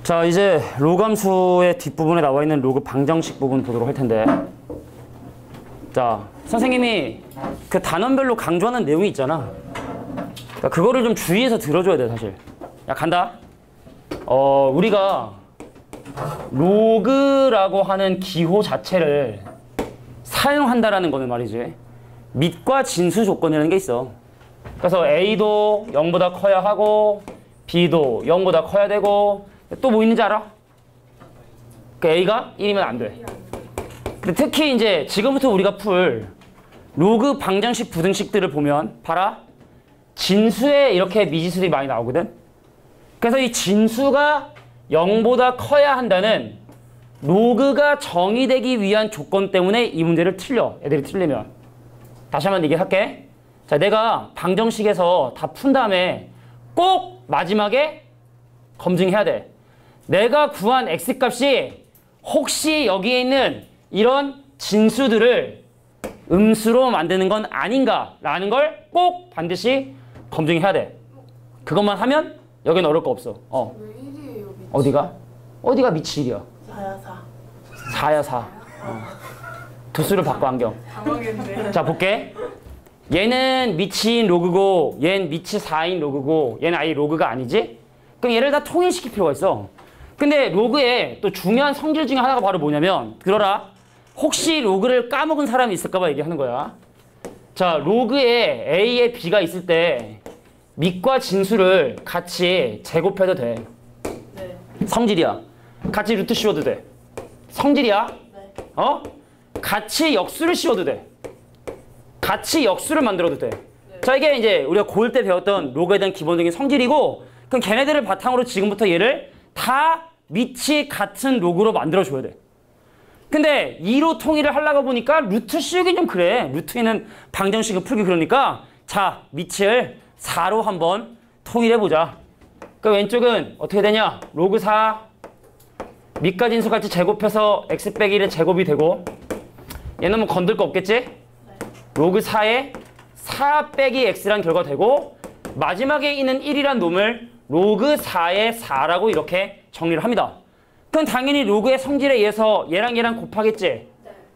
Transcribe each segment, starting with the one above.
자, 이제 로그 함수의 뒷부분에 나와 있는 로그 방정식 부분 보도록 할 텐데, 자, 선생님이 그 단원별로 강조하는 내용이 있잖아. 그러니까 그거를 좀 주의해서 들어줘야 돼, 사실. 야, 간다. 우리가 로그라고 하는 기호 자체를 사용한다라는 거는 말이지, 밑과 진수 조건이라는 게 있어. 그래서 A도 0보다 커야 하고 B도 0보다 커야 되고, 또 뭐 있는지 알아? 그 A가 1이면 안 돼. 근데 특히 이제 지금부터 우리가 풀 로그 방정식 부등식들을 보면 봐라. 진수에 이렇게 미지수들이 많이 나오거든. 그래서 이 진수가 0보다 커야 한다는 로그가 정의되기 위한 조건 때문에 이 문제를 틀려. 애들이 틀리면. 다시 한번 얘기할게. 자, 내가 방정식에서 다 푼 다음에 꼭 마지막에 검증해야 돼. 내가 구한 x값이 혹시 여기에 있는 이런 진수들을 음수로 만드는 건 아닌가라는 걸 꼭 반드시 검증해야 돼. 그것만 하면 여기는 어려울 거 없어. 왜 1이에요? 어디가? 어디가 미치 1이야? 4야 4. 4야 4. 도수를 바꿔 안경. 당황했네. 자, 볼게. 얘는 미치인 로그고 얘는 미치 4인 로그고 얘는 아예 로그가 아니지? 그럼 얘를 다 통일시킬 필요가 있어. 근데 로그에 또 중요한 성질 중에 하나가 바로 뭐냐면, 들어라. 혹시 로그를 까먹은 사람이 있을까 봐 얘기하는 거야. 자, 로그에 A에 B가 있을 때 밑과 진수를 같이 제곱해도 돼. 네. 성질이야. 같이 루트 씌워도 돼. 성질이야. 네. 같이 역수를 씌워도 돼. 같이 역수를 만들어도 돼. 자, 이게 이제 우리가 고1 때 배웠던 로그에 대한 기본적인 성질이고, 그럼 걔네들을 바탕으로 지금부터 얘를 다 밑이 같은 로그로 만들어줘야 돼. 근데 2로 통일을 하려고 보니까 루트 씌우기 좀 그래. 루트 있는 방정식을 풀기 그러니까, 자, 밑을 4로 한번 통일해보자. 그 왼쪽은 어떻게 되냐? 로그 4 밑과 진수 같이 제곱해서 x 빼기 1의 제곱이 되고, 얘는 뭐 건들 거 없겠지? 로그 4에 4 빼기 x란 결과가 되고, 마지막에 있는 1이란 놈을 로그 4의 4라고 이렇게 정리를 합니다. 그럼 당연히 로그의 성질에 의해서 얘랑 얘랑 곱하겠지? 네.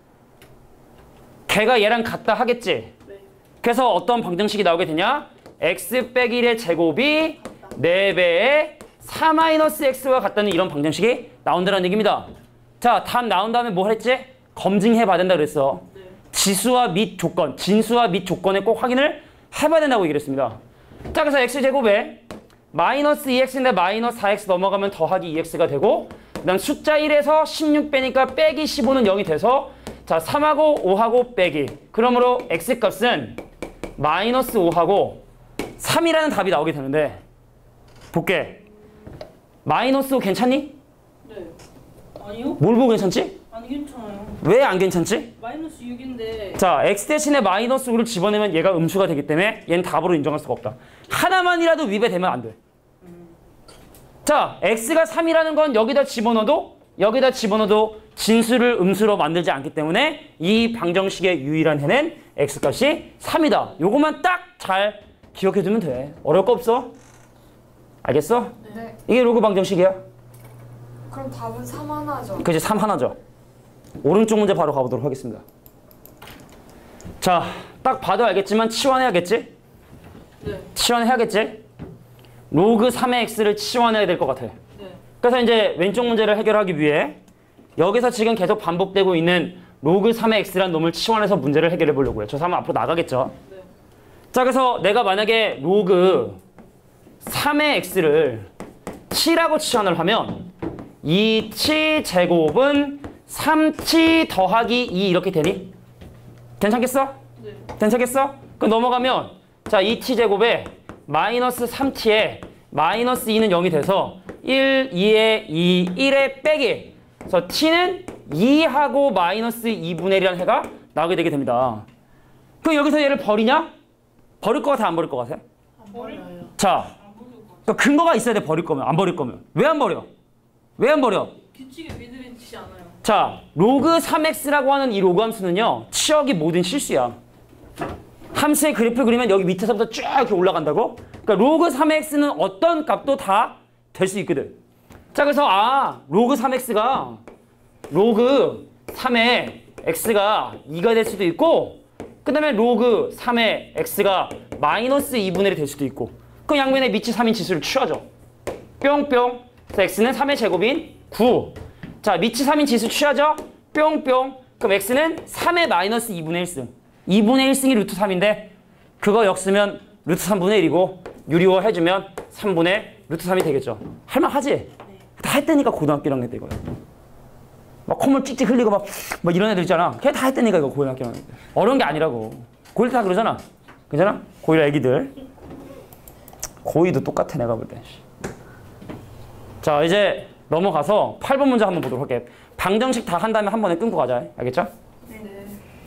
걔가 얘랑 같다 하겠지? 네. 그래서 어떤 방정식이 나오게 되냐? x 빼기 1의 제곱이 4배의 4-x와 같다는 이런 방정식이 나온다는 얘기입니다. 자, 답 나온 다음에 뭐 했지? 검증해봐야 된다 그랬어. 네. 지수와 및 조건, 진수와 및 조건에 꼭 확인을 해봐야 된다고 얘기를 했습니다. 자, 그래서 x제곱에 마이너스 2x인데 마이너스 4x 넘어가면 더하기 2x가 되고, 그 다음 숫자 1에서 16 빼니까 빼기 15는 0이 돼서, 자, 3하고 5하고 빼기. 그러므로 x값은 마이너스 5하고 3이라는 답이 나오게 되는데, 볼게. 마이너스 5 괜찮니? 네. 아니요? 뭘 보고 괜찮지? 아니 괜찮아요. 왜 안 괜찮지? 마이너스 6인데. 자, x 대신에 마이너스 5를 집어내면 얘가 음수가 되기 때문에 얘는 답으로 인정할 수가 없다. 하나만이라도 위배되면 안 돼. 자, x가 3이라는 건 여기다 집어넣어도 진수를 음수로 만들지 않기 때문에 이 방정식의 유일한 해는 x값이 3이다. 요것만 딱 잘 기억해두면 돼. 어려울 거 없어? 알겠어? 네. 이게 로그 방정식이야. 그럼 답은 3 하나죠? 그치, 3 하나죠. 오른쪽 문제 바로 가보도록 하겠습니다. 자, 딱 봐도 알겠지만 치환해야겠지? 네. 치환해야겠지? 로그 3의 x를 치환해야 될 것 같아. 네. 그래서 이제 왼쪽 문제를 해결하기 위해 여기서 지금 계속 반복되고 있는 로그 3의 x라는 놈을 치환해서 문제를 해결해 보려고 해요. 저 사람 앞으로 나가겠죠? 네. 자, 그래서 내가 만약에 로그 3의 x를 7라고 치환을 하면 2치 제곱은 3치 더하기 2 이렇게 되니? 괜찮겠어? 네. 괜찮겠어? 그럼 넘어가면, 자, 2t 제곱에 마이너스 3t에 마이너스 2는 0이 돼서 1, 2에 2, 1에 빼기. 그래서 t는 2하고 마이너스 2분의 1이라는 해가 나오게 되게 됩니다. 그럼 여기서 얘를 버리냐? 버릴 것 같아, 안 버릴 것 같아? 안 버려요. 자, 그러니까 근거가 있어야 돼, 버릴 거면. 안 버릴 거면. 왜 안 버려? 왜 안 버려? 규칙에 믿으지 않아요. 자, 로그 3x라고 하는 이 로그 함수는요, 치역이 모든 실수야. 함수의 그래프를 그리면 여기 밑에서부터 쭉 이렇게 올라간다고? 그러니까 로그 3x는 어떤 값도 다 될 수 있거든. 자, 그래서 로그 3x가 로그 3의 x가 2가 될 수도 있고 그 다음에 로그 3의 x가 마이너스 2분의 1이 될 수도 있고 그럼 양변에 미치 3인 지수를 취하죠. 뿅뿅. 그래서 x는 3의 제곱인 9. 자, 미치 3인 지수 취하죠. 뿅뿅. 그럼 x는 3의 마이너스 2분의 1승. 2분의 1승이 루트 3인데 그거 역쓰면 루트 3분의 1이고 유리화 해주면 3분의 루트 3이 되겠죠. 할만하지? 다 했다니까 고등학교 1학년 때 이거야. 막 콧물 찍찍 흘리고 막 이런 애들 있잖아. 걔 다 했다니까 이거 고등학교 1학년 때. 어려운 게 아니라고. 고1 다 그러잖아. 괜찮아? 고1 애기들. 고2도 똑같아 내가 볼 때. 자, 이제 넘어가서 8번 문제 한번 보도록 할게. 방정식 다 한 다음에 한 번에 끊고 가자. 알겠죠? 네.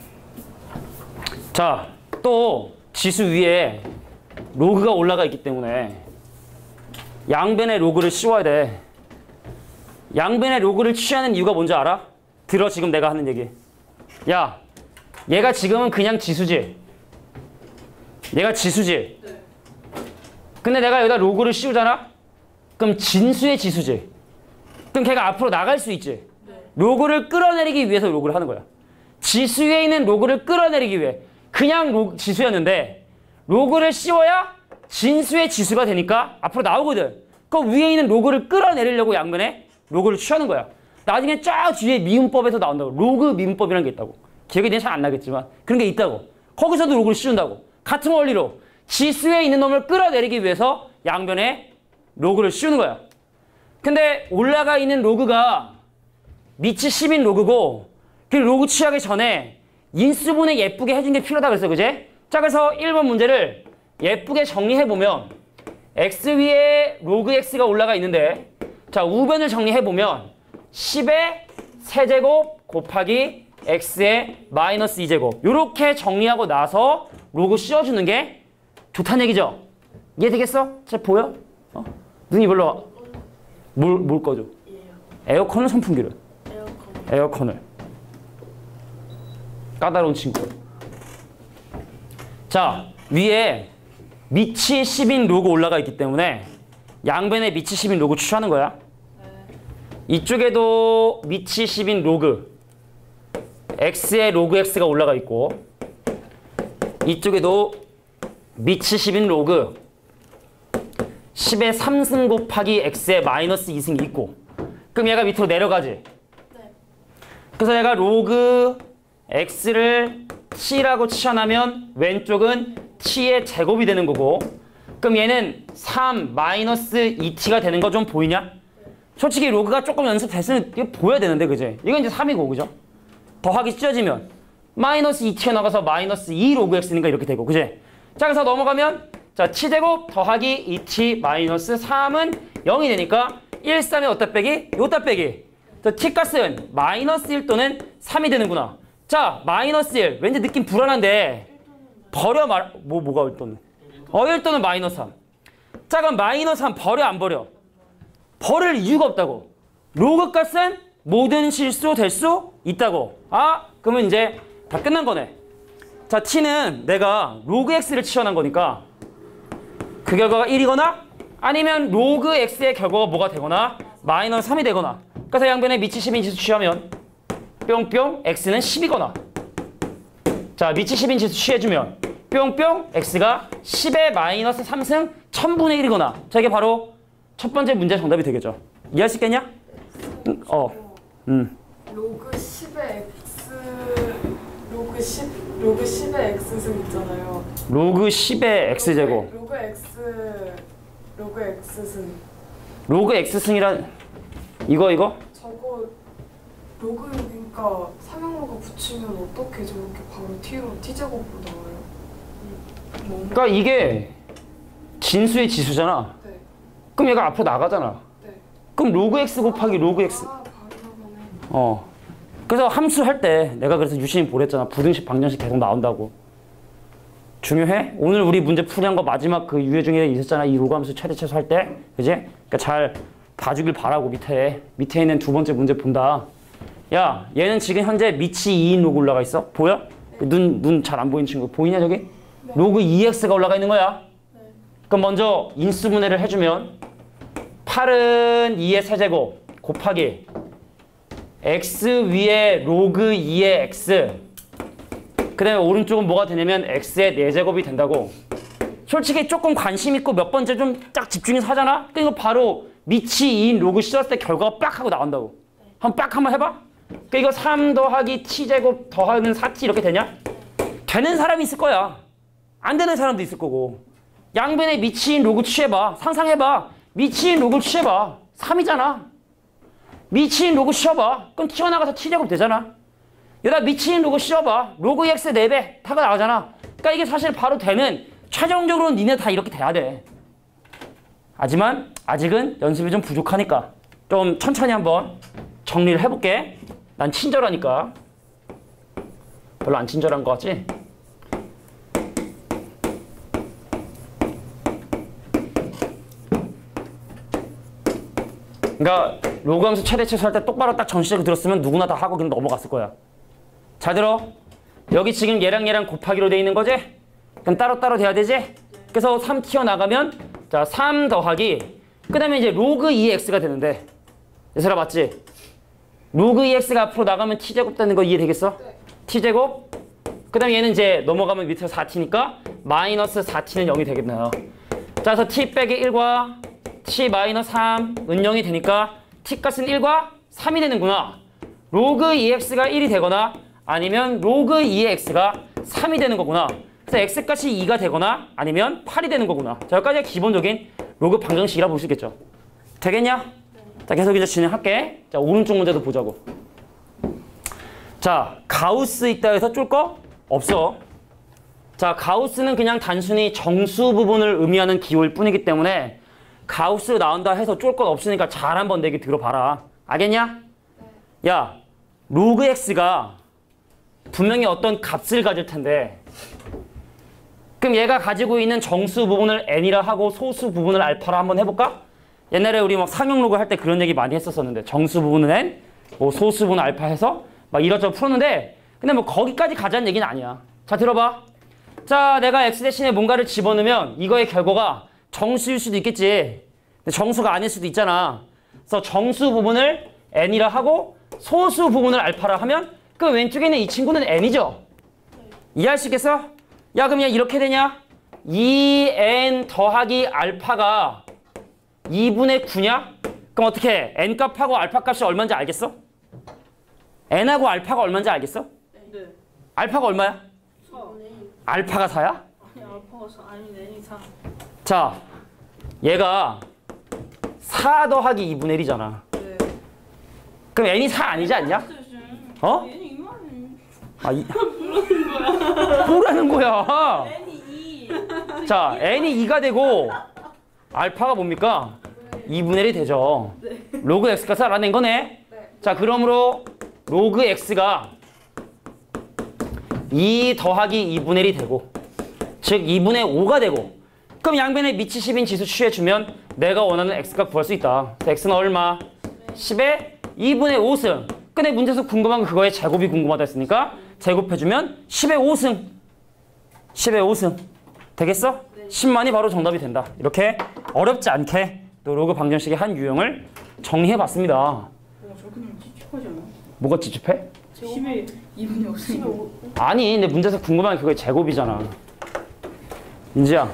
자, 또 지수 위에 로그가 올라가 있기 때문에 양변의 로그를 씌워야 돼. 양변의 로그를 취하는 이유가 뭔지 알아? 들어 지금 내가 하는 얘기. 야, 얘가 지금은 그냥 지수지. 얘가 지수지. 네. 근데 내가 여기다 로그를 씌우잖아? 그럼 진수의 지수지. 그럼 걔가 앞으로 나갈 수 있지. 네. 로그를 끌어내리기 위해서 로그를 하는 거야. 지수 위에 있는 로그를 끌어내리기 위해. 그냥 지수였는데 로그를 씌워야 진수의 지수가 되니까 앞으로 나오거든. 그 위에 있는 로그를 끌어내리려고 양면에 로그를 취하는 거야. 나중에 쫙 뒤에 미분법에서 나온다고. 로그 미분법이라는 게 있다고. 기억이 잘 안 나겠지만 그런 게 있다고. 거기서도 로그를 씌운다고. 같은 원리로 지수에 있는 놈을 끌어내리기 위해서 양변에 로그를 씌우는 거야. 근데 올라가 있는 로그가 밑이 10인 로그고 그 로그 취하기 전에 인수분해 예쁘게 해준 게 필요하다 그랬어. 그제? 자, 그래서 1번 문제를 예쁘게 정리해보면 x 위에 로그 x가 올라가 있는데 자, 우변을 정리해보면 10의 세제곱 곱하기 x의 마이너스 2제곱 이렇게 정리하고 나서 로그 씌워주는 게 좋다는 얘기죠? 이해되겠어? 잘 보여? 눈이 별로 와. 뭘 꺼줘? 에어컨을 선풍기를. 에어컨을. 까다로운 친구. 자, 위에 밑이 10인 로그 올라가 있기 때문에 양변에 밑이 10인 로그 취하는 거야. 이쪽에도 밑이 10인 로그 x의 로그 x가 올라가 있고 이쪽에도 밑이 10인 로그 10의 3승 곱하기 x의 마이너스 2승이 있고 그럼 얘가 밑으로 내려가지. 네. 그래서 얘가 로그 x를 t라고 치환하면 왼쪽은 t의 제곱이 되는 거고 그럼 얘는 3 마이너스 2t가 되는 거 좀 보이냐? 솔직히 로그가 조금 연습됐으면 이거 보여야 되는데 그지? 이건 이제 3이고 그죠? 더하기 찢어지면 마이너스 2t가 나가서 마이너스 2 로그 x니까 이렇게 되고 그지? 자, 그래서 넘어가면 자, t제곱 더하기 2t 마이너스 3은 0이 되니까 1, 3의 어디다 빼기? 요다 빼기. 저 t값은 마이너스 1 또는 3이 되는구나. 자, 마이너스 1. 왠지 느낌 불안한데 버려 뭐가 1 또는? 1 또는 마이너스 3. 자, 그럼 마이너스 3 버려 안 버려? 버릴 이유가 없다고. 로그 값은 모든 실수 될 수 있다고. 그러면 이제 다 끝난 거네. 자, t는 내가 로그 x를 치환한 거니까 그 결과가 1이거나 아니면 로그 x의 결과가 뭐가 되거나 마이너스 3이 되거나 그래서 양변에 밑이 10인 지수 취하면 뿅뿅 x는 10이거나 자, 밑이 10인 지수 취해주면 뿅뿅 x가 10의 마이너스 3승 1000분의 1이거나 자, 이게 바로 첫 번째 문제 정답이 되겠죠. 이해할 수 있겠냐? 로그 10의 x 로그 10의 x승 있잖아요. 로그 10의 x제곱 로그 x승. 로그 x승이란 이거? 저거 로그 그러니까 삼형로그 붙이면 어떻게 저렇게 바로 t제곱으로 나와요? 그러니까 이게 진수의 지수잖아. 네. 그럼 얘가 앞으로 나가잖아. 네. 그럼 로그 x 곱하기 로그 x. 바로 나가네. 그래서 함수 할 때 내가 그래서 유심히 보랬잖아. 부등식, 방정식 계속 나온다고. 중요해? 오늘 우리 문제 풀이한 거 마지막 그 유해 중에 있었잖아. 이 로그 함수 최대 최소 할 때. 그지? 그러니까 잘 봐주길 바라고 밑에 있는 두 번째 문제 본다. 야, 얘는 지금 현재 밑이 2인 로그 올라가 있어. 보여? 네. 눈 잘 안 보이는 친구. 보이냐 저기? 네. 로그 2x가 올라가 있는 거야. 네. 그럼 먼저 인수분해를 해주면 8은 2의 세제곱 곱하기 x 위에 로그 2의 x 그 다음에 오른쪽은 뭐가 되냐면 x의 4제곱이 된다고. 솔직히 조금 관심 있고 몇 번째 좀 딱 집중해서 하잖아? 그러니까 이거 바로 밑이 2인 로그 씌웠을 때 결과가 빡 하고 나온다고. 한번 해봐. 그러니까 이거 3 더하기 t제곱 더하는 4t 이렇게 되냐? 되는 사람이 있을 거야. 안 되는 사람도 있을 거고. 양변에 밑인 로그 취해봐. 상상해봐. 밑인 로그 취해봐. 3이잖아. 밑인 로그 씌워봐. 그럼 튀어나가서 t제곱 되잖아. 여기다 밑인 로그 씌워봐. 로그 x 4배 타고 나가잖아. 그러니까 이게 사실 바로 되는, 최종적으로는 니네 다 이렇게 돼야 돼. 하지만 아직은 연습이 좀 부족하니까 좀 천천히 한번 정리를 해볼게. 난 친절하니까. 별로 안 친절한 것 같지? 그러니까 로그 함수 최대치수 할 때 똑바로 딱 정식으로 들었으면 누구나 다 하고 그냥 넘어갔을 거야. 잘 들어. 여기 지금 얘랑 곱하기로 돼 있는 거지? 그럼 따로따로 돼야 되지? 그래서 3 튀어나가면 자 3 더하기 그 다음에 이제 로그 2x가 되는데 얘들아 맞지? 로그 2x가 앞으로 나가면 t제곱 되는 거 이해되겠어? 네. t제곱 그 다음에 얘는 이제 넘어가면 밑에서 4t니까 마이너스 4t는 0이 되겠네요. 자 그래서 t 빼기 1과 t 마이너스 3은 0이 되니까 t값은 1과 3이 되는구나. 로그 2x가 1이 되거나 아니면 로그 2의 x가 3이 되는 거구나. 그래서 x값이 2가 되거나 아니면 8이 되는 거구나. 자 여기까지가 기본적인 로그 방정식이라 볼 수 있겠죠. 되겠냐? 네. 자 계속 이제 진행할게. 자 오른쪽 문제도 보자고. 자 가우스 있다 해서 쫄 거? 없어. 자 가우스는 그냥 단순히 정수 부분을 의미하는 기호일 뿐이기 때문에 가우스로 나온다 해서 쫄 건 없으니까 잘 한번 내기 들어봐라. 알겠냐? 네. 야 로그 x가 분명히 어떤 값을 가질 텐데 그럼 얘가 가지고 있는 정수 부분을 n이라 하고 소수 부분을 알파라 한번 해볼까? 옛날에 우리 막 상용 로그 할 때 그런 얘기 많이 했었었는데 정수 부분은 n, 뭐 소수 부분은 알파 해서 막 이것저것 풀었는데 근데 뭐 거기까지 가자는 얘기는 아니야. 자 들어봐. 자 내가 x 대신에 뭔가를 집어넣으면 이거의 결과가 정수일 수도 있겠지. 근데 정수가 아닐 수도 있잖아. 그래서 정수 부분을 n이라 하고 소수 부분을 알파라 하면 그 왼쪽에 있는 이 친구는 n이죠. 이해할 수 있겠어? 야 그럼 이렇게 되냐? 2n 더하기 알파가 2분의 9냐? 그럼 어떻게 해? n 값하고 알파 값이 얼마인지 알겠어? n하고 알파가 얼마인지 알겠어? 네. 알파가 얼마야? 4. 알파가 4야? 아니 알파가 4 아니 n이 4. 자 얘가 4 더하기 2분의 1이잖아. 네. 그럼 n이 4 아니지 않냐? 어? n이 이만해. 아, 뭐라는 거야? n이 2. 자, n이 2가 되고 알파가 뭡니까? 2분의 1이 되죠. 네. 로그 x가 알아낸 거네. 네. 자, 그러므로 로그 x가 2 더하기 2분의 1이 되고 즉 2분의 5가 되고 그럼 양변에 밑이 10인 지수 취해주면 내가 원하는 x값 구할 수 있다. x는 얼마? 10에 2분의 5승. 근데 문제에서 궁금한 건 그거의 제곱이 궁금하다 했으니까 제곱해주면 10의 5승. 10의 5승. 되겠어? 네. 10만이 바로 정답이 된다. 이렇게 어렵지 않게 또 로그 방정식의 한 유형을 정리해봤습니다. 저렇게 되면 찝찝하지 않아? 뭐가 찝찝해? 10에 2분의 5. 아니 근데 문제에서 궁금한 게 그거의 제곱이잖아. 인지야.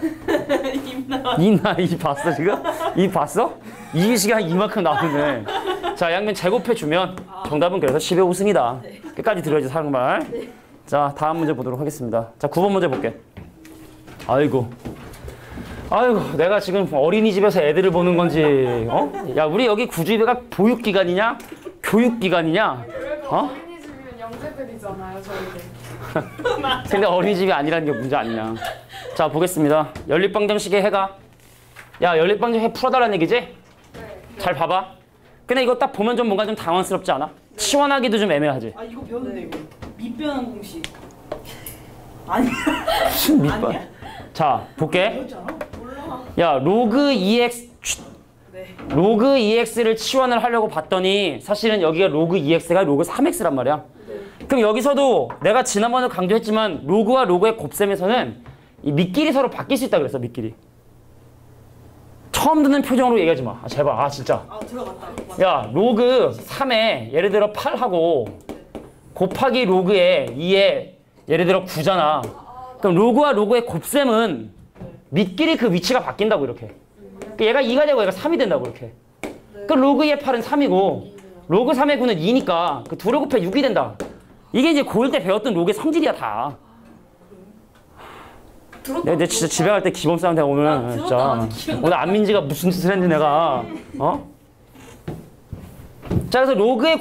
이 봤어 지금? 이 봤어? 이 시간 이만큼 나오네. 자 양면 제곱해주면 정답은 그래서 10의 5승이다. 네. 끝까지 들어야지 사랑말. 네. 자 다음 문제 보도록 하겠습니다. 자 9번 문제 볼게. 아이고 내가 지금 어린이집에서 애들을 보는 건지 어? 야 우리 여기 구주입회가 보육기관이냐? 교육기관이냐? 그래도 어? 어린이집이면 영재들이잖아요, 저희들. 근데 어린이집이 아니라는 게 문제 아니냐. 자 보겠습니다. 연립방정식의 해가 야 연립방정식 해 풀어달라는 얘기지? 네. 잘 봐봐. 근데 이거 딱 보면 좀 뭔가 좀 당황스럽지 않아? 치환하기도 좀 애매하지? 아 이거 배웠는데 이거 밑변환 공식. 아니. 무슨 밑반? 아니야? 자 볼게. 배웠잖아. 몰라. 야 로그 2x 네. 로그 2x를 치환을 하려고 봤더니 사실은 여기가 로그 2x가 로그 3x란 말이야. 네. 그럼 여기서도 내가 지난번에 강조했지만 로그와 로그의 곱셈에서는 이 밑길이 서로 바뀔 수 있다 그랬어. 밑길이 처음 듣는 표정으로 얘기하지 마. 아, 제발. 아, 진짜. 아 들어갔다. 맞아. 야, 로그 3에 예를 들어 8하고 곱하기 로그에 2에 예를 들어 9잖아. 그럼 로그와 로그의 곱셈은 밑끼리 그 위치가 바뀐다고 이렇게. 그러니까 얘가 2가 되고 얘가 3이 된다고 이렇게. 그럼 로그 2의 8은 3이고 로그 3의 9는 2니까 그 둘을 곱해 6이 된다. 이게 이제 고1 때 배웠던 로그의 성질이야 다. 내가 이제 진짜 집에 갈 때 기본 싸움인데 오늘 진짜 오늘 안민지가 무슨 짓을 했는지 내가 어? 자, 그래서 로그의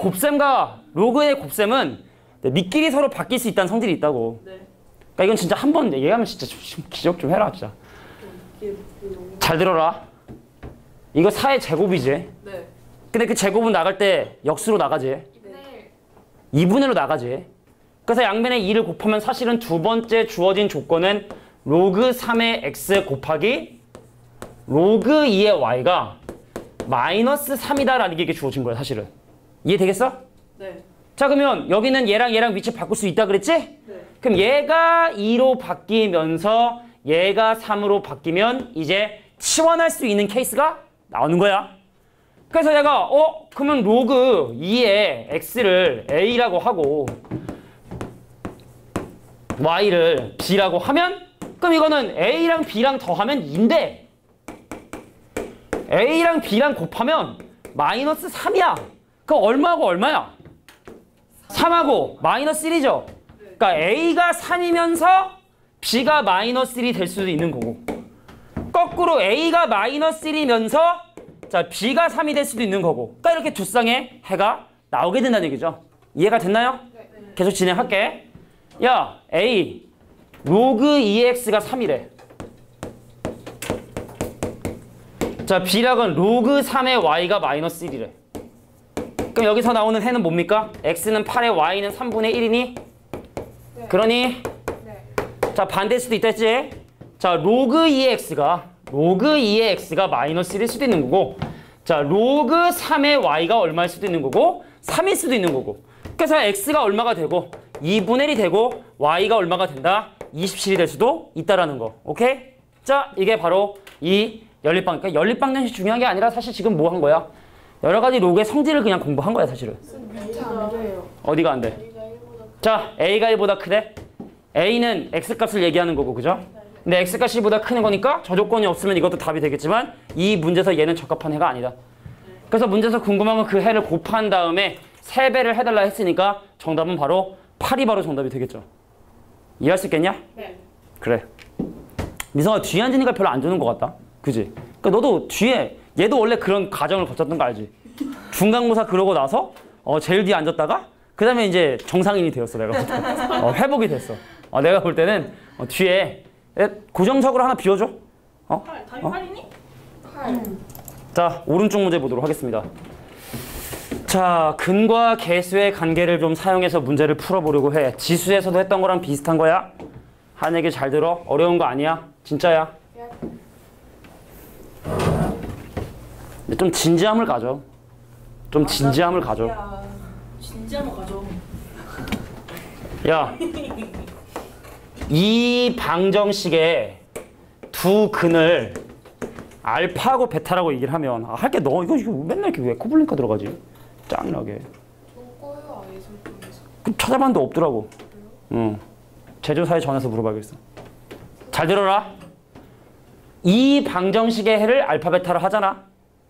곱셈은 밑끼리 서로 바뀔 수 있다는 성질이 있다고. 네. 그러니까 이건 진짜 한 번 얘기하면 진짜 기억 좀 해라 진짜. 잘 들어라. 이거 4의 제곱이지. 네. 근데 그 제곱은 나갈 때 역수로 나가지. 네. 2분의 1로 나가지. 그래서 양변에 2를 곱하면 사실은 두 번째 주어진 조건은 로그 3의 x 곱하기 로그 2의 y가 마이너스 3이다라는 게 주어진 거야 사실은. 이해되겠어? 네. 자, 그러면 여기는 얘랑 위치 바꿀 수 있다 그랬지? 네. 그럼 얘가 2로 바뀌면서 얘가 3으로 바뀌면 이제 치환할 수 있는 케이스가 나오는 거야. 그래서 얘가 그러면 로그 2의 x를 a라고 하고 y를 b라고 하면 그럼 이거는 a랑 b랑 더하면 2인데 a랑 b랑 곱하면 마이너스 3이야. 그럼 얼마하고 얼마야? 3하고 마이너스 1이죠. 그러니까 a가 3이면서 b가 마이너스 1이 될 수도 있는 거고 거꾸로 a가 마이너스 1이면서 자 b가 3이 될 수도 있는 거고 그러니까 이렇게 두 쌍의 해가 나오게 된다는 얘기죠. 이해가 됐나요? 네. 계속 진행할게. 야, a 로그 2x가 3이래. 자, b락은 로그 3의 y가 마이너스 1이래. 그럼 여기서 나오는 해는 뭡니까? x는 8에 y는 3분의 1이니? 네. 그러니? 네. 자, 반대일 수도 있다 했지? 자, 로그 2의 x가 마이너스 1일 수도 있는 거고 자, 로그 3의 y가 얼마일 수도 있는 거고 3일 수도 있는 거고 그래서 x가 얼마가 되고 2분의 1이 되고 y가 얼마가 된다? 27이 될 수도 있다라는 거. 오케이? 자, 이게 바로 이 연립방정. 그러니까 연립방정식 중요한 게 아니라 사실 지금 뭐 한 거야? 여러 가지 로그의 성질을 그냥 공부한 거야 사실은. 밑에 안 돼요. 어디가 안 돼? 자, a가 1보다 크대. a는 x값을 얘기하는 거고 그죠? 근데 x값이 1보다 크는 거니까 저 조건이 없으면 이것도 답이 되겠지만 이 문제에서 얘는 적합한 해가 아니다. 그래서 문제에서 궁금한 건 그 해를 곱한 다음에 3배를 해달라 했으니까 정답은 바로 8이 바로 정답이 되겠죠. 이해할 수 있겠냐? 네. 그래. 미성아 뒤에 앉으니까 별로 안 주는 것 같다. 그지? 그러니까 너도 뒤에 얘도 원래 그런 과정을 거쳤던 거 알지? 중간고사 그러고 나서 제일 뒤에 앉았다가 그 다음에 이제 정상인이 되었어 내가. 회복이 됐어. 내가 볼 때는 뒤에 고정석으로 하나 비워줘. 답이 8이니? 8. 자, 오른쪽 문제 보도록 하겠습니다. 자, 근과 계수의 관계를 좀 사용해서 문제를 풀어보려고 해. 지수에서도 했던 거랑 비슷한 거야. 한 얘기 잘 들어. 어려운 거 아니야. 진짜야. 근데 좀 진지함을 가져. 좀 진지함을 가져. 진지함을 가져. 야, 이 방정식의 두 근을 알파하고 베타라고 얘기를 하면 할게 너 이거 맨날 이렇게 왜 코블링카 들어가지? 짱나게. 저거요 아예 설정에서. 찾아봤는데 없더라고. 응. 제조사에 전화해서 물어봐야겠어. 잘 들어라. 이 방정식의 해를 알파 베타로 하잖아.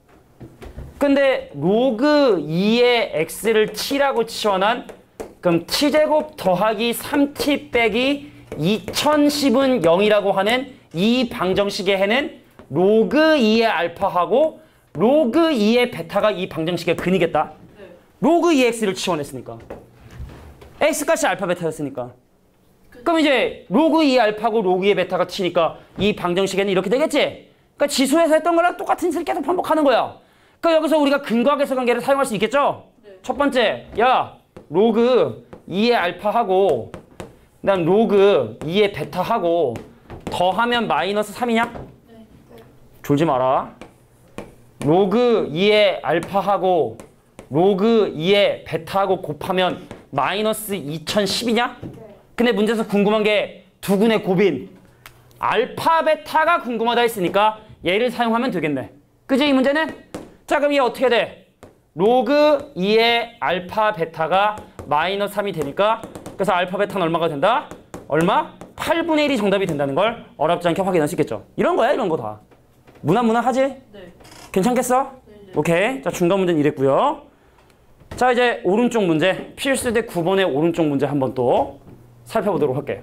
근데 로그 2의 x를 t라고 치환한 그럼 t제곱 더하기 3t 빼기 2010은 0이라고 하는 이 방정식의 해는 로그 2의 알파하고 로그 2의 베타가 이 방정식의 근이겠다. 네. 로그 2의 x를 치환했으니까. x값이 알파 베타였으니까. 그럼 이제 로그 2의 알파고 로그 2의 베타가 t니까 이 방정식에는 이렇게 되겠지? 그러니까 지수에서 했던 거랑 똑같은 식을 계속 반복하는 거야. 그러니까 여기서 우리가 근과 계수 관계를 사용할 수 있겠죠? 네. 첫 번째, 야, 로그 2의 알파하고 그다음 로그 2의 베타하고 더하면 마이너스 3이냐? 네. 졸지 마라. 로그 2의 알파하고 로그 2의 베타하고 곱하면 마이너스 2010이냐? 근데 문제에서 궁금한 게 두 근의 곱인 알파 베타가 궁금하다 했으니까 얘를 사용하면 되겠네. 그지 이 문제는? 자 그럼 얘 어떻게 돼? 로그 2의 알파 베타가 마이너스 3이 되니까 그래서 알파 베타는 얼마가 된다? 얼마? 8분의 1이 정답이 된다는 걸 어렵지 않게 확인할 수 있겠죠. 이런 거야 이런 거 다. 무난무난하지? 네. 괜찮겠어? 네. 오케이. 자 중간 문제는 이랬고요. 자 이제 오른쪽 문제 필수대 9번의 오른쪽 문제 한번 또 살펴보도록 할게.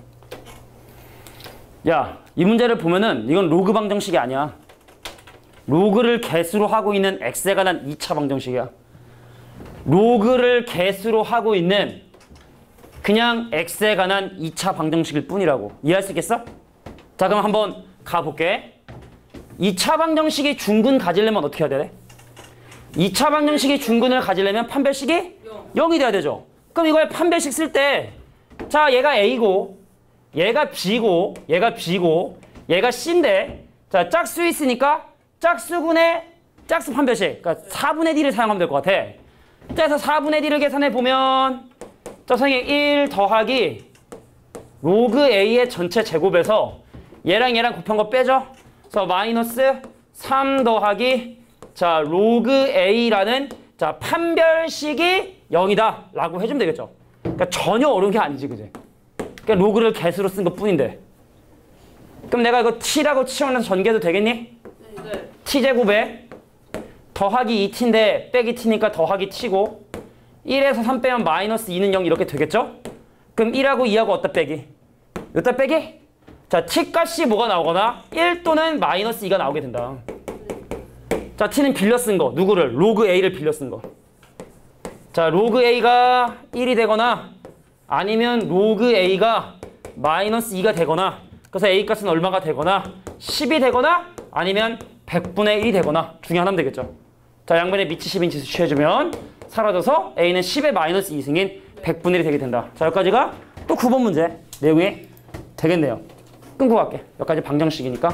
야, 이 문제를 보면은 이건 로그 방정식이 아니야. 로그를 개수로 하고 있는 x에 관한 2차 방정식이야. 로그를 개수로 하고 있는 그냥 x에 관한 2차 방정식일 뿐이라고. 이해할 수 있겠어? 자 그럼 한번 가볼게. 2차 방정식이 중근 가지려면 어떻게 해야 돼? 2차 방정식이 중근을 가지려면 판별식이 0이 돼야 되죠. 그럼 이거에 판별식 쓸 때 자 얘가 a고 얘가 b고 얘가 b고 얘가 c인데 자 짝수 있으니까 짝수분의 짝수 판별식 그러니까 4분의 d를 사용하면 될 것 같아. 자 그래서 4분의 d를 계산해 보면 자 선생님 1 더하기 로그 a의 전체 제곱에서 얘랑 얘랑 곱한 거 빼죠. 그래서 마이너스 3 더하기 자 로그 a라는 자 판별식이 0이다 라고 해주면 되겠죠. 그러니까 전혀 어려운 게 아니지 그지. 그러니까 로그를 개수로 쓴 것 뿐인데 그럼 내가 이거 t라고 치워내서 전개도 되겠니? 네. t제곱에 더하기 2t인데 빼기 t니까 더하기 t고 1에서 3 빼면 마이너스 2는 0 이렇게 되겠죠? 그럼 1하고 2하고 어디다 빼기? 여기다 빼기? 자 t값이 뭐가 나오거나 1 또는 마이너스 2가 나오게 된다. 자 t는 빌려 쓴 거 누구를? 로그 a를 빌려 쓴 거. 자 로그 a가 1이 되거나 아니면 로그 a가 마이너스 2가 되거나 그래서 a 값은 얼마가 되거나 10이 되거나 아니면 100분의 1이 되거나 중에 하나면 되겠죠. 자 양변에 미치심인 지수 취해주면 사라져서 a는 10의 마이너스 2승인 100분의 1이 되게 된다. 자 여기까지가 또 9번 문제 내용이 되겠네요. 끊고 갈게. 여기까지 방정식이니까.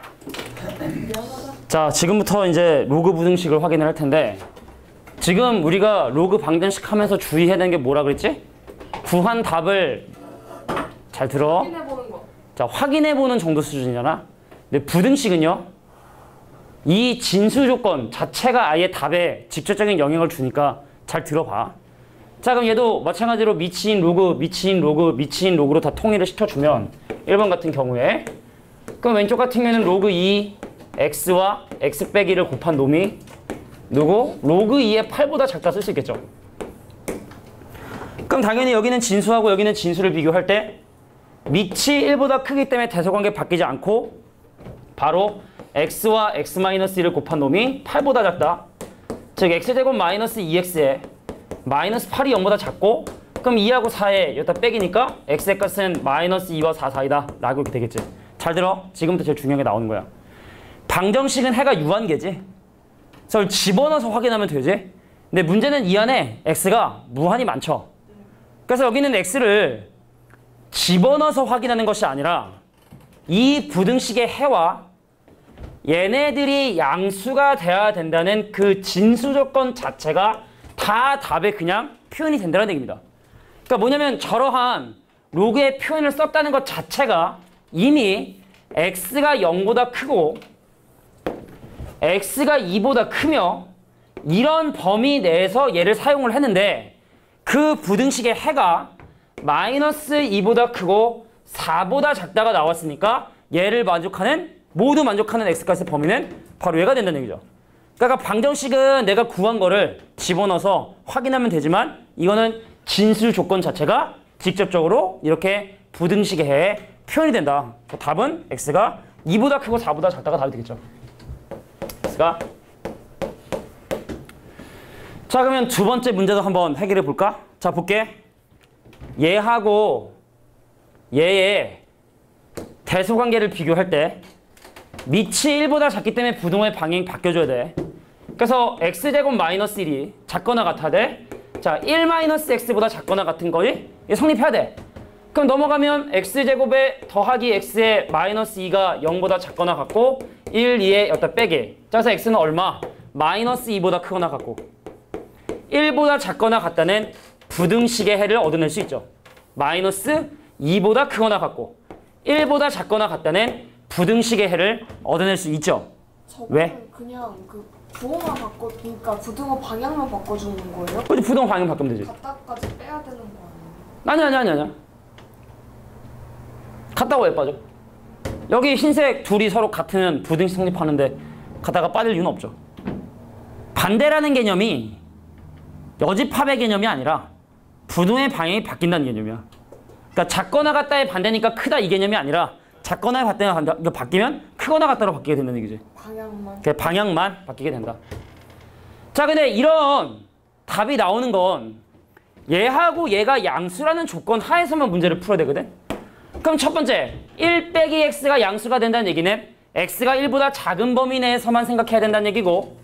자 지금부터 이제 로그 부등식을 확인을 할 텐데 지금 우리가 로그 방정식 하면서 주의해야 되는 게 뭐라 그랬지? 구한 답을 잘 들어. 확인해보는 거. 자 확인해보는 정도 수준이잖아. 근데 부등식은요. 이 진수 조건 자체가 아예 답에 직접적인 영향을 주니까 잘 들어봐. 자 그럼 얘도 마찬가지로 미치인 로그, 미치인 로그, 미치인 로그로 다 통일을 시켜주면 1번 같은 경우에 그럼 왼쪽 같은 경우에는 로그 2 x와 x 빼기를 곱한 놈이 누구? 로그 2의 8보다 작다 쓸 수 있겠죠. 그럼 당연히 여기는 진수하고 여기는 진수를 비교할 때 밑이 1보다 크기 때문에 대소관계 바뀌지 않고 바로 x와 x-1을 곱한 놈이 8보다 작다. 즉 x제곱 마이너스 2x에 마이너스 8이 0보다 작고 그럼 2하고 4에 여기다 빼기니까 x의 값은 마이너스 2와 4 사이다 라고 이렇게 되겠지. 잘 들어. 지금부터 제일 중요한 게 나오는 거야. 방정식은 해가 유한계지. 그래서 집어넣어서 확인하면 되지. 근데 문제는 이 안에 x가 무한히 많죠. 그래서 여기는 x를 집어넣어서 확인하는 것이 아니라 이 부등식의 해와 얘네들이 양수가 돼야 된다는 그 진수 조건 자체가 다 답에 그냥 표현이 된다는 얘기입니다. 그러니까 뭐냐면 저러한 로그의 표현을 썼다는 것 자체가 이미 x가 0보다 크고 x가 2보다 크며 이런 범위 내에서 얘를 사용을 했는데 그 부등식의 해가 마이너스 2보다 크고 4보다 작다가 나왔으니까 얘를 모두 만족하는 x값의 범위는 바로 얘가 된다는 얘기죠. 그러니까 방정식은 내가 구한 거를 집어넣어서 확인하면 되지만 이거는 진술 조건 자체가 직접적으로 이렇게 부등식의 해에 표현이 된다. 답은 x가 2보다 크고 4보다 작다가 답이 되겠죠. x가 자 그러면 두 번째 문제도 한번 해결해 볼까? 자 볼게. 얘하고 얘의 대소관계를 비교할 때 밑이 1보다 작기 때문에 부동의 방향이 바뀌어줘야 돼. 그래서 x제곱 마이너스 1이 작거나 같아야 돼. 자 1 마이너스 x보다 작거나 같은 거이 성립해야 돼. 그럼 넘어가면 x제곱에 더하기 x의 마이너스 2가 0보다 작거나 같고 1, 2에 여기다 빼기. 자 그래서 x는 얼마? 마이너스 2보다 크거나 같고 1보다 작거나 같다는 부등식의 해를 얻어낼 수 있죠. 마이너스 2보다 크거나 같고 1보다 작거나 같다는 부등식의 해를 얻어낼 수 있죠. 저거는 왜? 그냥 그 부호만 바꿔, 그러니까 부등호 방향만 바꿔주는 거예요? 그렇지, 부동 방향 바꾸면 되지. 갖다까지 빼야 되는 거 아니에요? 아니야. 같다고 왜 빠져? 여기 흰색 둘이 서로 같은 부등식 성립하는데 갖다가 빠질 이유는 없죠. 반대라는 개념이 여집합의 개념이 아니라 부등의 방향이 바뀐다는 개념이야. 그러니까 작거나 같다의 반대니까 크다 이 개념이 아니라 작거나 같다가 바뀌면 크거나 같다로 바뀌게 된다는 얘기지. 방향만. 그 방향만 바뀌게 된다. 자, 근데 이런 답이 나오는 건 얘하고 얘가 양수라는 조건 하에서만 문제를 풀어야 되거든. 그럼 첫 번째, 1 빼기 x가 양수가 된다는 얘기는 x가 1보다 작은 범위 내에서만 생각해야 된다는 얘기고,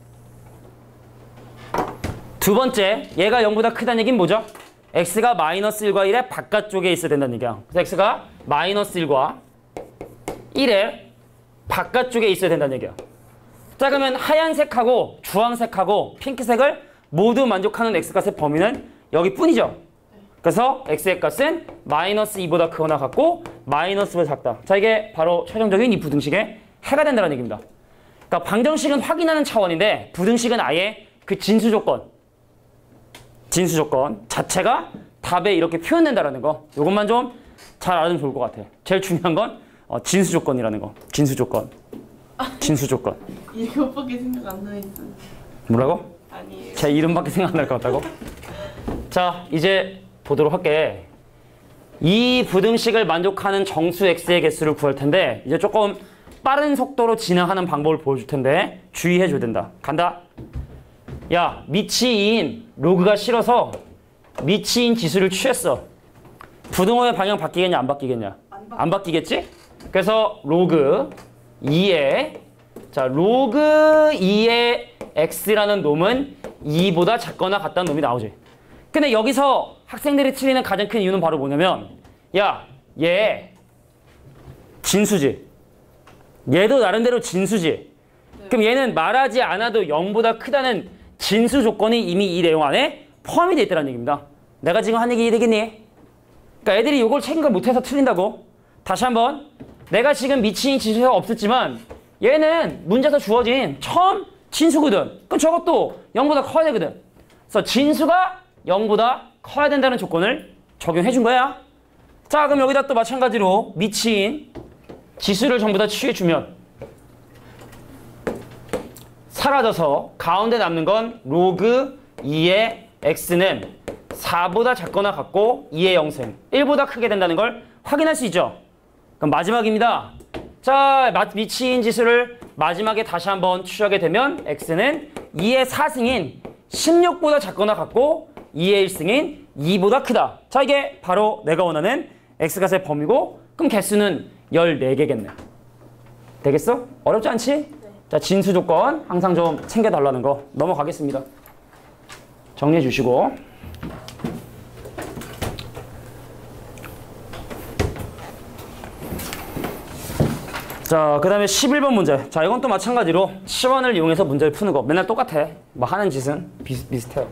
두 번째, 얘가 0보다 크다는 얘기는 뭐죠? x가 마이너스 1과 1의 바깥쪽에 있어야 된다는 얘기야. 그래서 x가 마이너스 1과 1의 바깥쪽에 있어야 된다는 얘기야. 자, 그러면 하얀색하고 주황색하고 핑크색을 모두 만족하는 x값의 범위는 여기뿐이죠. 그래서 x의 값은 마이너스 2보다 크거나 같고 마이너스 2보다 작다. 자, 이게 바로 최종적인 이 부등식의 해가 된다는 얘기입니다. 그러니까 방정식은 확인하는 차원인데 부등식은 아예 그 진수 조건 자체가 답에 이렇게 표현된다는 거. 이것만 좀 잘 알아두면 좋을 것 같아. 제일 중요한 건 진수 조건이라는 거. 진수 조건. 이것밖에 생각 안 나있어. 뭐라고? 아니에요. 제 이름밖에 생각 안 날 것 같다고? 자, 이제 보도록 할게. 이 부등식을 만족하는 정수 x의 개수를 구할 텐데 이제 조금 빠른 속도로 진행하는 방법을 보여줄 텐데 주의해 줘야 된다. 간다. 야, 미치인 로그가 싫어서 미치인 지수를 취했어. 부등호의 방향 바뀌겠냐 안 바뀌겠냐? 안 바뀌겠지? 그래서 로그 2의 로그 2의 x라는 놈은 2보다 작거나 같다는 놈이 나오지. 근데 여기서 학생들이 틀리는 가장 큰 이유는 바로 뭐냐면, 야, 얘 진수지. 얘도 나름대로 진수지. 그럼 얘는 말하지 않아도 0보다 크다는 진수 조건이 이미 이 내용 안에 포함이 돼 있다는 얘기입니다. 내가 지금 한 얘기 이해되겠니? 그러니까 애들이 이걸 책임을 못해서 틀린다고. 다시 한번, 내가 지금 미치인 지수가 없었지만 얘는 문제에서 주어진 처음 진수거든. 그럼 저것도 0보다 커야 되거든. 그래서 진수가 0보다 커야 된다는 조건을 적용해 준 거야. 자, 그럼 여기다 또 마찬가지로 미치인 지수를 전부 다 취해주면 사라져서 가운데 남는 건 로그 2의 x는 4보다 작거나 같고 2의 0승 1보다 크게 된다는 걸 확인할 수 있죠. 그럼 마지막입니다. 자, 미치인 지수를 마지막에 다시 한번 취하게 되면 x는 2의 4승인 16보다 작거나 같고 2의 1승인 2보다 크다. 자, 이게 바로 내가 원하는 x값의 범위고, 그럼 개수는 14개겠네. 되겠어? 어렵지 않지? 네. 자, 진수 조건 항상 좀 챙겨달라는 거 넘어가겠습니다. 정리해 주시고. 자, 그 다음에 11번 문제. 자, 이건 또 마찬가지로 치원을 이용해서 문제를 푸는 거. 맨날 똑같아. 뭐 하는 짓은 비슷해요.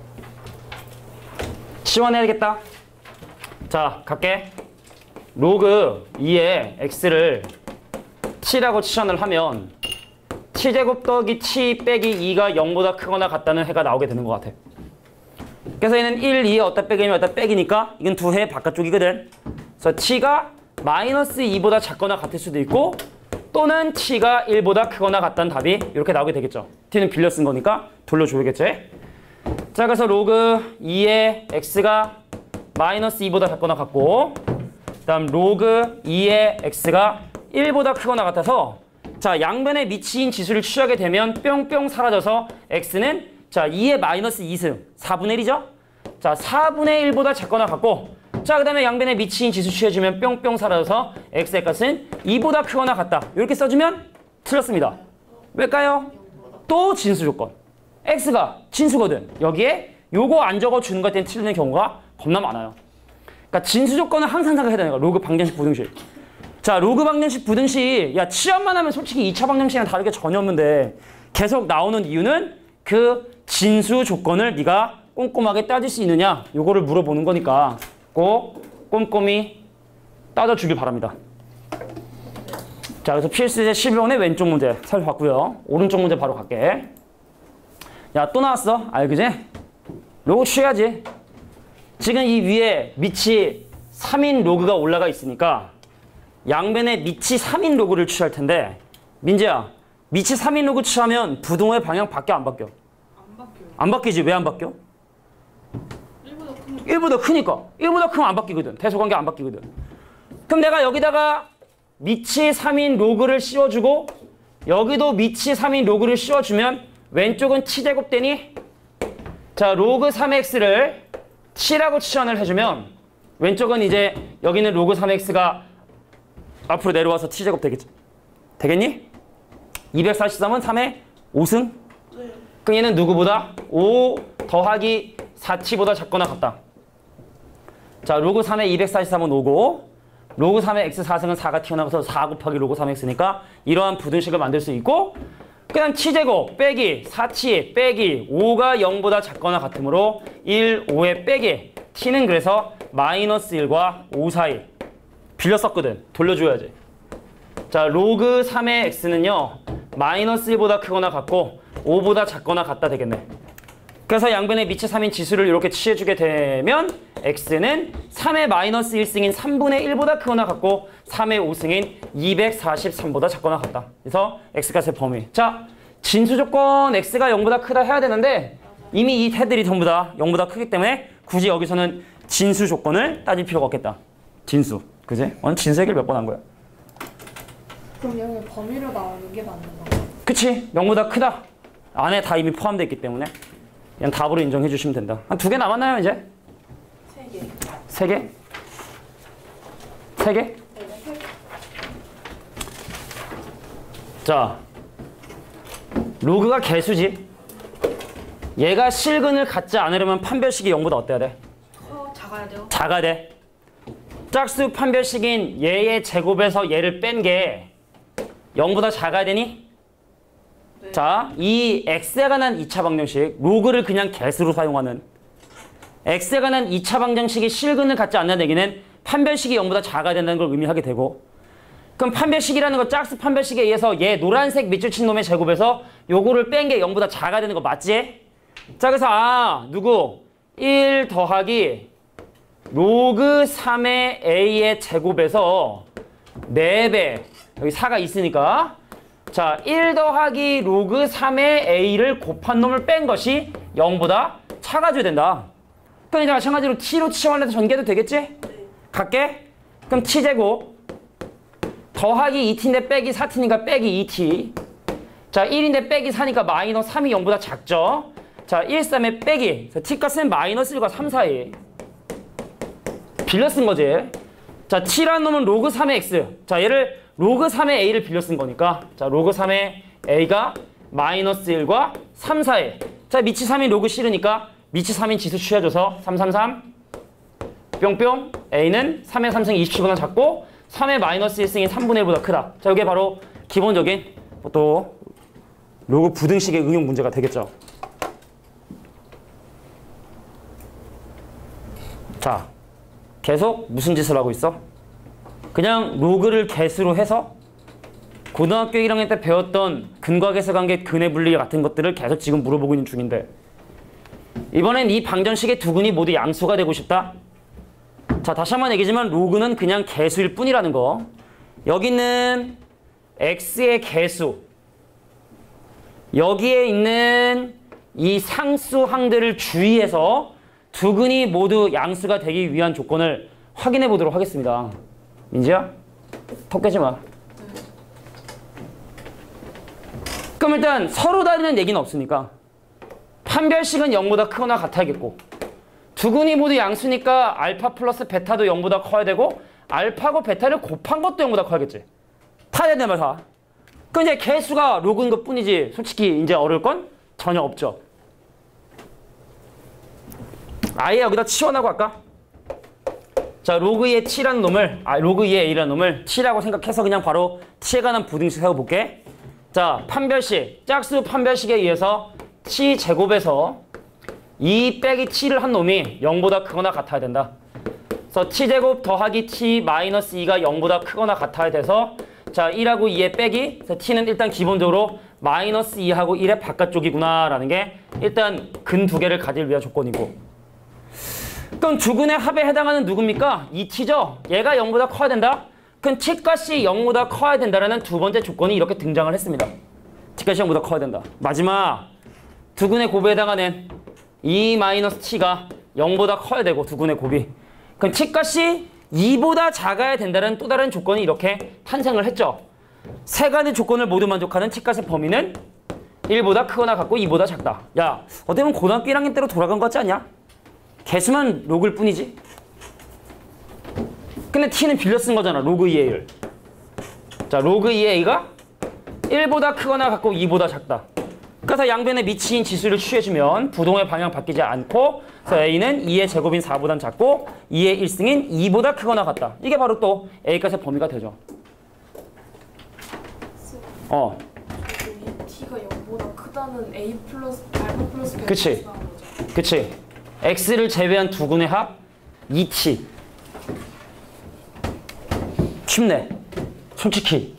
치원해야겠다. 자, 갈게. 로그 2의 x를 t라고 치환을 하면 t제곱 더하기 t 빼기 2가 0보다 크거나 같다는 해가 나오게 되는 것 같아. 그래서 얘는 1, 2에 어디다 빼기면 어디다 빼기니까 이건 두 해 바깥쪽이거든. 그래서 t가 마이너스 2보다 작거나 같을 수도 있고, 또는 t가 1보다 크거나 같다는 답이 이렇게 나오게 되겠죠. t는 빌려 쓴 거니까 돌려줘야겠지. 자, 그래서 로그 2의 x가 마이너스 2보다 작거나 같고, 그 다음 로그 2의 x가 1보다 크거나 같아서, 자, 양변에 미치인 지수를 취하게 되면 뿅뿅 사라져서 x는 자 2의 마이너스 2승 4분의 1이죠. 자, 4분의 1보다 작거나 같고, 자, 그 다음에 양변에 미치인 지수 취해주면 뿅뿅 사라져서 x의 값은 2보다 크거나 같다. 이렇게 써주면 틀렸습니다. 왜일까요? 또 진수 조건. x가 진수거든. 여기에 요거 안 적어주는 것 때문에 틀리는 경우가 겁나 많아요. 그러니까 진수 조건은 항상 생각해야 되는 거야. 로그 방정식 부등식. 자, 로그 방정식 부등식, 야, 치환만 하면 솔직히 2차 방정식이랑 다를 게 전혀 없는데 계속 나오는 이유는 그 진수 조건을 네가 꼼꼼하게 따질 수 있느냐, 요거를 물어보는 거니까 꼭 꼼꼼히 따져주길 바랍니다. 자, 그래서 필수제 11번의 왼쪽 문제 살펴봤고요. 오른쪽 문제 바로 갈게. 야, 또 나왔어. 그지? 로그 취해야지. 지금 이 위에 밑이 3인 로그가 올라가 있으니까 양변에 밑이 3인 로그를 취할 텐데 민재야, 밑이 3인 로그 취하면 부동호의 방향 바뀌어 안 바뀌어? 안 바뀌어요. 안 바뀌지. 왜 안 바뀌어? 1보다 큰 1보다 크니까. 1보다 크면 안 바뀌거든. 대소관계 안 바뀌거든. 그럼 내가 여기다가 밑이 3인 로그를 씌워주고 여기도 밑이 3인 로그를 씌워주면 왼쪽은 t제곱 되니? 자, 로그 3x를 t라고 치환을 해주면 왼쪽은 이제 여기는 로그 3x가 앞으로 내려와서 t제곱 되겠지. 되겠니? 243은 3의 5승? 네. 그럼 얘는 누구보다? 5 더하기 4t보다 작거나 같다. 자, 로그 3의 243은 5고 로그 3의 x 4승은 4가 튀어나와서 4 곱하기 로그 3x니까 이러한 부등식을 만들 수 있고 그 다음 t제곱 빼기 4t 빼기 5가 0보다 작거나 같으므로 1, 5에 빼기 t는 그래서 마이너스 1과 5 사이 빌렸었거든. 돌려줘야지. 자, 로그 3의 x는요 마이너스 1보다 크거나 같고 5보다 작거나 같다 되겠네. 그래서 양변의 밑이 3인 지수를 이렇게 취해주게 되면 x는 3의 마이너스 1승인 3분의 1보다 크거나 같고 3의 5승인 243보다 작거나 같다. 그래서 x값의 범위. 자, 진수 조건 x가 0보다 크다 해야 되는데 이미 이 태들이 전부 다 0보다 크기 때문에 굳이 여기서는 진수 조건을 따질 필요가 없겠다. 진수. 그지? 오늘 진수 해결 몇 번 한 거야? 그럼 여기 범위로 나오는 게 맞는 건가요? 그치? 0보다 크다. 안에 다 이미 포함되어 있기 때문에 그냥 답으로 인정해 주시면 된다. 한 2개 남았나요 이제? 3개. 3개? 3개? 네, 3개. 자, 로그가 개수지. 얘가 실근을 갖지 않으려면 판별식이 0보다 어때야 돼? 작아야 돼요? 작아야 돼. 짝수 판별식인 얘의 제곱에서 얘를 뺀 게 0보다 작아야 되니? 네. 자, 이 x에 관한 2차 방정식, 로그를 그냥 개수로 사용하는 x에 관한 2차 방정식이 실근을 갖지 않는 얘기는 판별식이 0보다 작아야 된다는 걸 의미하게 되고 그럼 판별식이라는 거 짝수 판별식에 의해서 얘 노란색 밑줄 친 놈의 제곱에서 요거를 뺀 게 0보다 작아야 되는 거 맞지? 자, 그래서 누구? 1 더하기 로그 3의 a의 제곱에서 4배 여기 4가 있으니까 자, 1 더하기 로그 3의 a를 곱한 놈을 뺀 것이 0보다 작아져야 된다. 그럼 이제 마찬가지로 t로 치환해서 전개도 되겠지? 네. 갈게. 그럼 t제곱 더하기 2t인데 빼기 4t니까 빼기 2t. 자, 1인데 빼기 4니까 마이너스 3이 0보다 작죠? 자, 1, 3에 빼기. t값은 마이너스 1과 3 사이. 빌려 쓴 거지. 자, t라는 놈은 로그 3의 x. 자, 얘를 로그 3의 a를 빌려 쓴 거니까. 자, 로그 3의 a가 마이너스 1과 3 사이. 자, 밑이 3인 로그 싫으니까 밑이 3인 지수 취해줘서 3, 3, 3. 뿅뿅. a는 3의 3승이 27보다 작고 3의 마이너스 1승이 3분의 1보다 크다. 자, 이게 바로 기본적인 또 로그 부등식의 응용 문제가 되겠죠. 자, 계속 무슨 짓을 하고 있어? 그냥 로그를 개수로 해서 고등학교 1학년 때 배웠던 근과계수 관계, 근의 분리 같은 것들을 계속 지금 물어보고 있는 중인데 이번엔 이 방정식의 두 근이 모두 양수가 되고 싶다? 자, 다시 한번 얘기지만 로그는 그냥 개수일 뿐이라는 거. 여기는 x의 개수, 여기에 있는 이 상수항들을 주의해서 두 근이 모두 양수가 되기 위한 조건을 확인해 보도록 하겠습니다. 민지야? 턱 깨지 마. 그럼 일단 서로 다르는 얘기는 없으니까 판별식은 0보다 크거나 같아야겠고 두 근이 모두 양수니까 알파 플러스 베타도 0보다 커야 되고 알파고 베타를 곱한 것도 0보다 커야겠지. 다 되는 말 다. 그럼 이제 개수가 로그인 것 뿐이지 솔직히 이제 어려울 건 전혀 없죠. 아예 여기다 치환하고 할까? 자, 로그 2의 t라는 놈을 로그 2의 a라는 놈을 t라고 생각해서 그냥 바로 t에 관한 부등식 세워볼게. 자, 판별식, 짝수 판별식에 의해서 t 제곱에서 2 빼기 t를 한 놈이 0보다 크거나 같아야 된다. 그래서 t제곱 더하기 t 마이너스 2가 0보다 크거나 같아야 돼서 자, 1하고 2의 빼기. 그래서 t는 일단 기본적으로 마이너스 2하고 1의 바깥쪽이구나 라는 게 일단 근 두 개를 가질 위한 조건이고. 그럼 두근의 합에 해당하는 누굽니까? 이 t죠? 얘가 0보다 커야 된다? 그럼 t값이 0보다 커야 된다라는 두 번째 조건이 이렇게 등장을 했습니다. t값이 0보다 커야 된다. 마지막 두근의 곱에 해당하는 이 마이너스 t가 0보다 커야 되고 두근의 곱이. 그럼 t값이 2보다 작아야 된다는 또 다른 조건이 이렇게 탄생을 했죠. 세 가지 조건을 모두 만족하는 t값의 범위는 1보다 크거나 같고 2보다 작다. 야, 어떻게 보면 고등학교 1학년 때로 돌아간 것 같지 않냐? 개수만 로그일 뿐이지. 근데 t는 빌려 쓴 거잖아. 로그 2a를. 자, 로그 2a가 1보다 크거나 같고 2보다 작다. 그래서 양변의 미치인 지수를 취해주면 부동의 방향 바뀌지 않고, 그래서 a는 2의 제곱인 4보단 작고 2의 1승인 2보다 크거나 같다. 이게 바로 또 a값의 범위가 되죠. 이 t가 0보다 크다는 a 플러스 알파 플러스 베타 그치. 그치. x를 제외한 두근의 합 2t. 쉽네. 솔직히.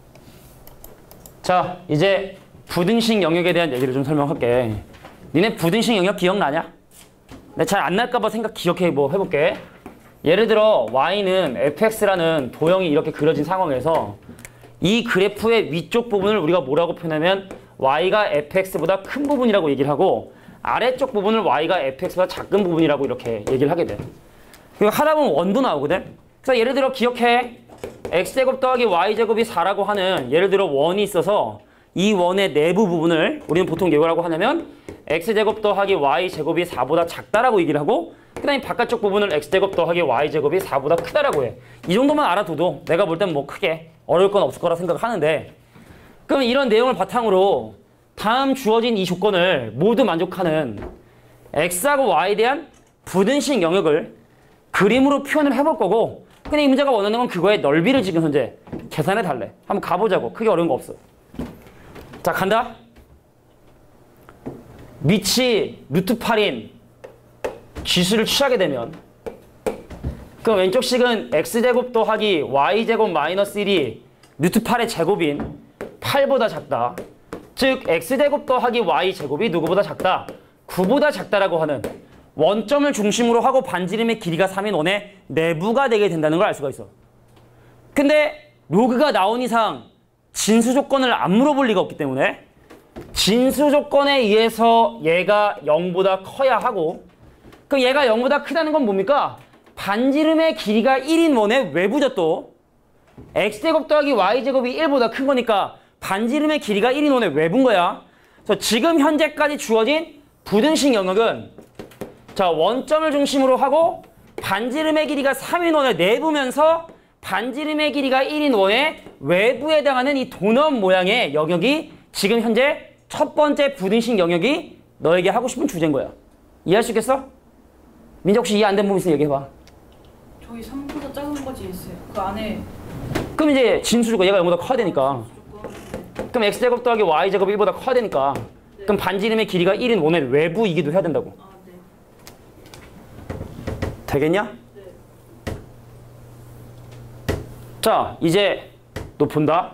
자, 이제 부등식 영역에 대한 얘기를 좀 설명할게. 니네 부등식 영역 기억나냐? 내가 잘 안 날까봐 기억해 해볼게. 예를 들어 y는 fx라는 도형이 이렇게 그려진 상황에서 이 그래프의 위쪽 부분을 우리가 뭐라고 표현하면 y가 fx보다 큰 부분이라고 얘기를 하고, 아래쪽 부분을 y가 fx보다 작은 부분이라고 이렇게 얘기를 하게 돼. 그리고 하다 보면 원도 나오거든. 그래서 예를 들어 기억해. x제곱 더하기 y제곱이 4라고 하는 예를 들어 원이 있어서 이 원의 내부 부분을 우리는 보통 뭐라고 하냐면 x제곱 더하기 y제곱이 4보다 작다라고 얘기를 하고, 그 다음에 바깥쪽 부분을 x제곱 더하기 y제곱이 4보다 크다라고 해. 이 정도만 알아둬도 내가 볼 땐 뭐 크게 어려울 건 없을 거라 생각하는데, 그럼 이런 내용을 바탕으로 다음 주어진 이 조건을 모두 만족하는 x하고 y에 대한 부등식 영역을 그림으로 표현을 해볼 거고, 근데 이 문제가 원하는 건 그거의 넓이를 지금 현재 계산해 달래. 한번 가보자고. 크게 어려운 거 없어. 자, 간다. 밑이 루트 8인 지수를 취하게 되면, 그럼 왼쪽 식은 x제곱 더하기 y제곱 마이너스 1이 루트 8의 제곱인 8보다 작다. 즉 x제곱 더하기 y제곱이 누구보다 작다? 9보다 작다라고 하는 원점을 중심으로 하고 반지름의 길이가 3인 원의 내부가 되게 된다는 걸 알 수가 있어. 근데 로그가 나온 이상 진수 조건을 안 물어볼 리가 없기 때문에 진수 조건에 의해서 얘가 0보다 커야 하고, 그럼 얘가 0보다 크다는 건 뭡니까? 반지름의 길이가 1인 원의 외부죠. 또 x제곱 더하기 y제곱이 1보다 큰 거니까 반지름의 길이가 1인 원의 외부인 거야. 그래서 지금 현재까지 주어진 부등식 영역은, 자, 원점을 중심으로 하고 반지름의 길이가 3인 원의 내부면서 반지름의 길이가 1인 원의 외부에 해당하는 이 도넛 모양의 영역이 지금 현재 첫 번째 부등식 영역이 너에게 하고 싶은 주제인 거야. 이해할 수 있겠어? 민재 혹시 이해 안 된 부분 있으면 얘기해봐. 저기 3보다 작은 거지 있어요. 그 안에 그럼 이제 진수조건 얘가 0보다 커야 되니까, 그럼 x제곱 더하기 y제곱이 1보다 커야 되니까, 네. 그럼 반지름의 길이가 1인 원의 외부이기도 해야 된다고. 아, 네. 되겠냐? 네. 자, 이제 너 본다.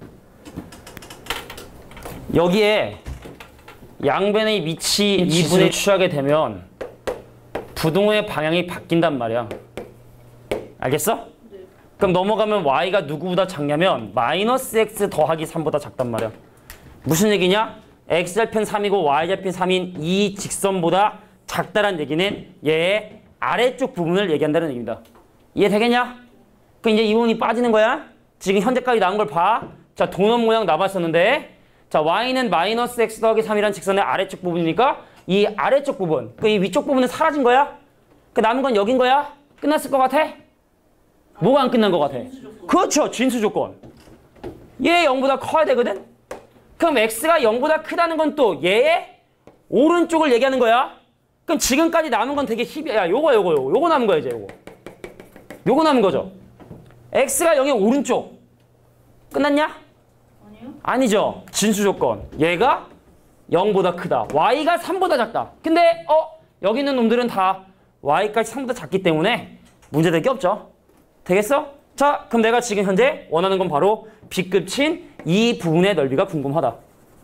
여기에 양변의 밑이 2분의 취하게 되면 부동의 방향이 바뀐단 말이야. 알겠어? 네. 그럼 넘어가면 y가 누구보다 작냐면 마이너스 x 더하기 3보다 작단 말이야. 무슨 얘기냐? x절편 3이고 y절편 3인 이 직선보다 작다란 얘기는 얘의 아래쪽 부분을 얘기한다는 얘기입니다. 이해되겠냐? 그럼 이제 이 부분이 빠지는 거야. 지금 현재까지 나온 걸 봐. 자, 도넛 모양 남았었는데, 자, y는 마이너스 x 더하기 3이라는 직선의 아래쪽 부분이니까 이 아래쪽 부분, 그 이 위쪽 부분은 사라진 거야. 그 남은 건 여긴 거야. 끝났을 것 같아? 뭐가 안 끝난 것 같아? 그렇죠. 진수 조건. 얘 0보다 커야 되거든? 그럼 x가 0보다 크다는 건 또 얘의 오른쪽을 얘기하는 거야. 그럼 지금까지 남은 건 되게 야, 요거 남은 거야, 이제 요거 남은 거죠. x가 0의 오른쪽. 끝났냐? 아니요. 아니죠. 진수 조건. 얘가 0보다 크다. y가 3보다 작다. 근데 여기 있는 놈들은 다 y까지 3보다 작기 때문에 문제될 게 없죠. 되겠어? 자, 그럼 내가 지금 현재 원하는 건 바로 B급친 이 부분의 넓이가 궁금하다.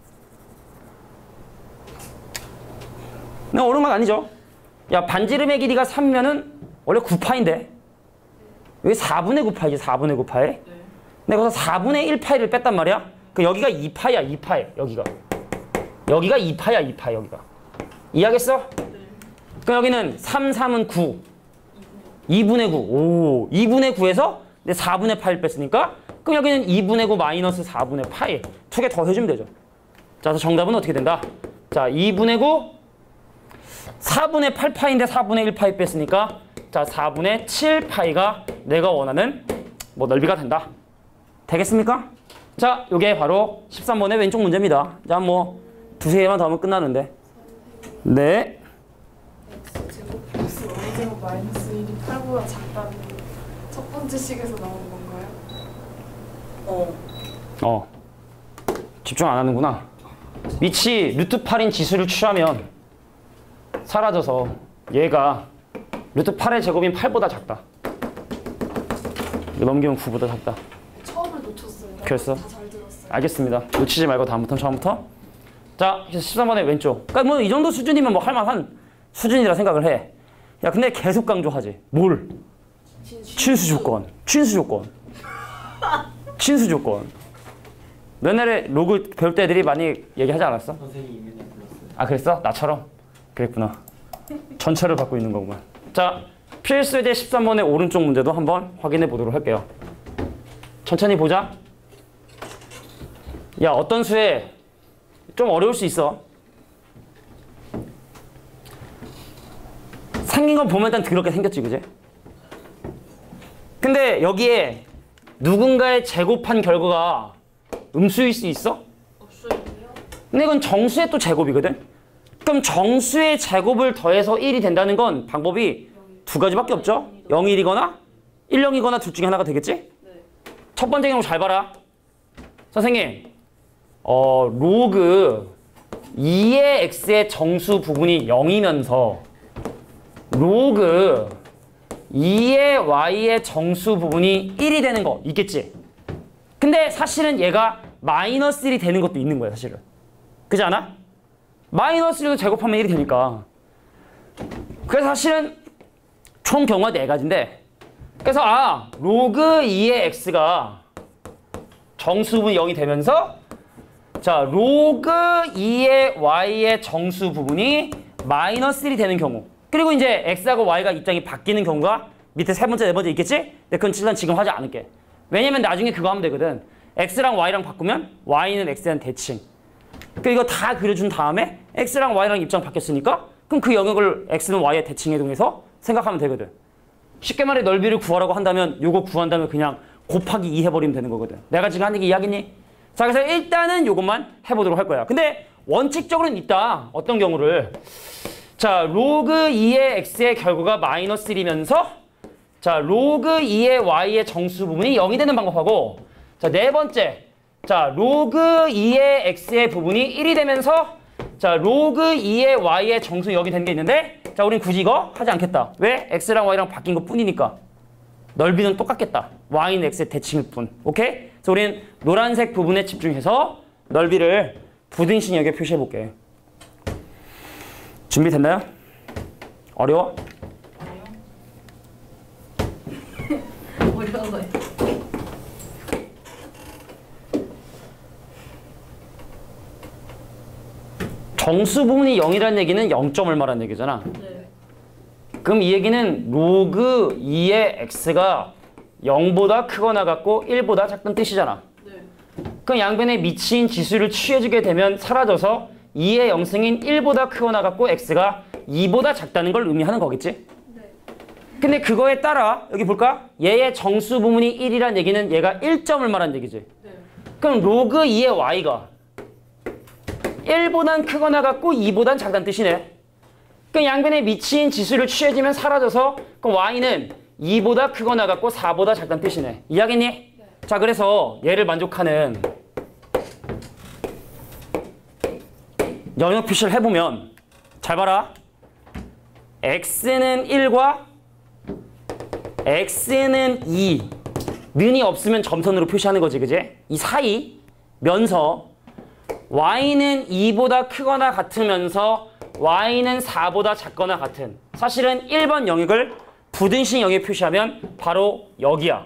근데 어려운 건 아니죠. 야, 반지름의 길이가 3면은 원래 9파인데 여기 4분의 9파이지, 4분의 9파이. 내가 거기서 4분의 1파이를 뺐단 말이야. 그 여기가 2파이야, 2파이. 여기가 2파이야, 2파이. 여기가. 이해하겠어? 그럼 여기는 3, 3은 9. 2분의 9. 오, 2분의 9에서 내 4분의 파이를 뺐으니까 그럼 여기는 2분의 9 마이너스 4분의 파이. 두 개 더 해주면 되죠. 자, 그래서 정답은 어떻게 된다? 자, 2분의 9 4분의 8파인데 4분의 1파이 뺐으니까 자, 4분의 7파이가 내가 원하는 뭐 넓이가 된다. 되겠습니까? 자, 요게 바로 13번의 왼쪽 문제입니다. 자, 뭐 두세 개만 더 하면 끝나는데. 네. X제곱 플러스 Y제곱 마이너스 1이 8보다 작다는 첫 번째 식에서 나오는 건가요? 집중 안 하는구나. 밑이 루트 8인 지수를 취하면 사라져서 얘가 루트 8의 제곱인 8보다 작다. 이거 넘기면 9보다 작다. 처음을 놓쳤어요. 그랬어? 다 잘 들었어요. 알겠습니다. 놓치지 말고 다음부터는 처음부터. 자, 13번의 왼쪽. 그러니까 뭐 이 정도 수준이면 뭐 할만한 수준이라 생각을 해. 야, 근데 계속 강조하지. 뭘? 친수 조건. 친수 조건. 친수 조건. 옛날에 로그 배울 때 애들이 많이 얘기하지 않았어? 선생님이 이면에 불렀어요. 아, 그랬어? 나처럼? 그랬구나. 전철을 받고 있는 거구만. 자, 필수제 13번의 오른쪽 문제도 한번 확인해 보도록 할게요. 천천히 보자. 야, 어떤 수에 좀 어려울 수 있어. 생긴 건 보면 일단 더럽게 생겼지, 그지? 근데 여기에 누군가의 제곱한 결과가 음수일 수 있어? 없어요. 근데 이건 정수의 또 제곱이거든? 그럼 정수의 제곱을 더해서 1이 된다는 건 방법이 두 가지밖에 없죠? 0이 1이거나 1, 0이거나 둘 중에 하나가 되겠지? 첫 번째 경우 잘 봐라. 선생님, 로그 2의 x의 정수 부분이 0이면서 로그 2의 y의 정수 부분이 1이 되는 거 있겠지? 근데 사실은 얘가 마이너스 1이 되는 것도 있는 거야, 사실은. 그렇지 않아? 마이너스 1도 제곱하면 1이 되니까. 그래서 사실은 총 경우가 4가지인데 그래서 로그 2의 x가 정수분이 0이 되면서 자, 로그 2의 y의 정수 부분이 마이너스 1이 되는 경우 그리고 이제 x하고 y가 입장이 바뀌는 경우가 밑에 세 번째, 네 번째 있겠지? 근데 그건 일단 지금 하지 않을게. 왜냐면 나중에 그거 하면 되거든. x랑 y랑 바꾸면 y는 x에 대한 대칭. 그러니까 이거 다 그려준 다음에 x랑 y랑 입장 바뀌었으니까 그럼 그 영역을 x는 y의 대칭에 동해서 생각하면 되거든. 쉽게 말해 넓이를 구하라고 한다면 요거 구한다면 그냥 곱하기 2 해버리면 되는 거거든. 내가 지금 하는 게 이해하겠니? 자, 그래서 일단은 요것만 해보도록 할 거야. 근데 원칙적으로는 있다. 어떤 경우를 자, 로그 2의 x의 결과가 마이너스 1이면서 자, 로그 2의 y의 정수 부분이 0이 되는 방법하고 자, 네 번째 자, 로그 2의 x의 부분이 1이 되면서 자, 로그 2의 y의 정수 0이 되는 게 있는데 자, 우린 굳이 이거 하지 않겠다. 왜? x랑 y랑 바뀐 것 뿐이니까. 넓이는 똑같겠다. y는 x의 대칭일 뿐. 오케이? 그래서 우린 노란색 부분에 집중해서 넓이를 부등신역에 표시해 볼게. 준비됐나요? 어려워? 어려워요. 정수 부분이 0이라는 얘기는 0점 얼마라는 얘기잖아. 네. 그럼 이 얘기는 로그 2의 x가 0보다 크거나 같고 1보다 작다는 뜻이잖아. 네. 그럼 양변에 미치인 지수를 취해주게 되면 사라져서 2의 영승인 1보다 크거나 같고 x가 2보다 작다는 걸 의미하는 거겠지? 네. 근데 그거에 따라 여기 볼까? 얘의 정수 부분이 1이란 얘기는 얘가 1점을 말하는 얘기지. 네. 그럼 로그 2의 y가 1보단 크거나 같고 2보단 작다는 뜻이네. 그럼 양변에 미치인 지수를 취해지면 사라져서 그럼 y는 2보다 크거나 같고 4보다 작다는 뜻이네. 이해하겠니? 네. 자, 그래서 얘를 만족하는 영역 표시를 해보면 잘 봐라. x는 1과 x는 2 는이 없으면 점선으로 표시하는 거지, 그지? 이 사이 면서 y는 2보다 크거나 같으면서 y는 4보다 작거나 같은 사실은 1번 영역을 부등식 영역 표시하면 바로 여기야.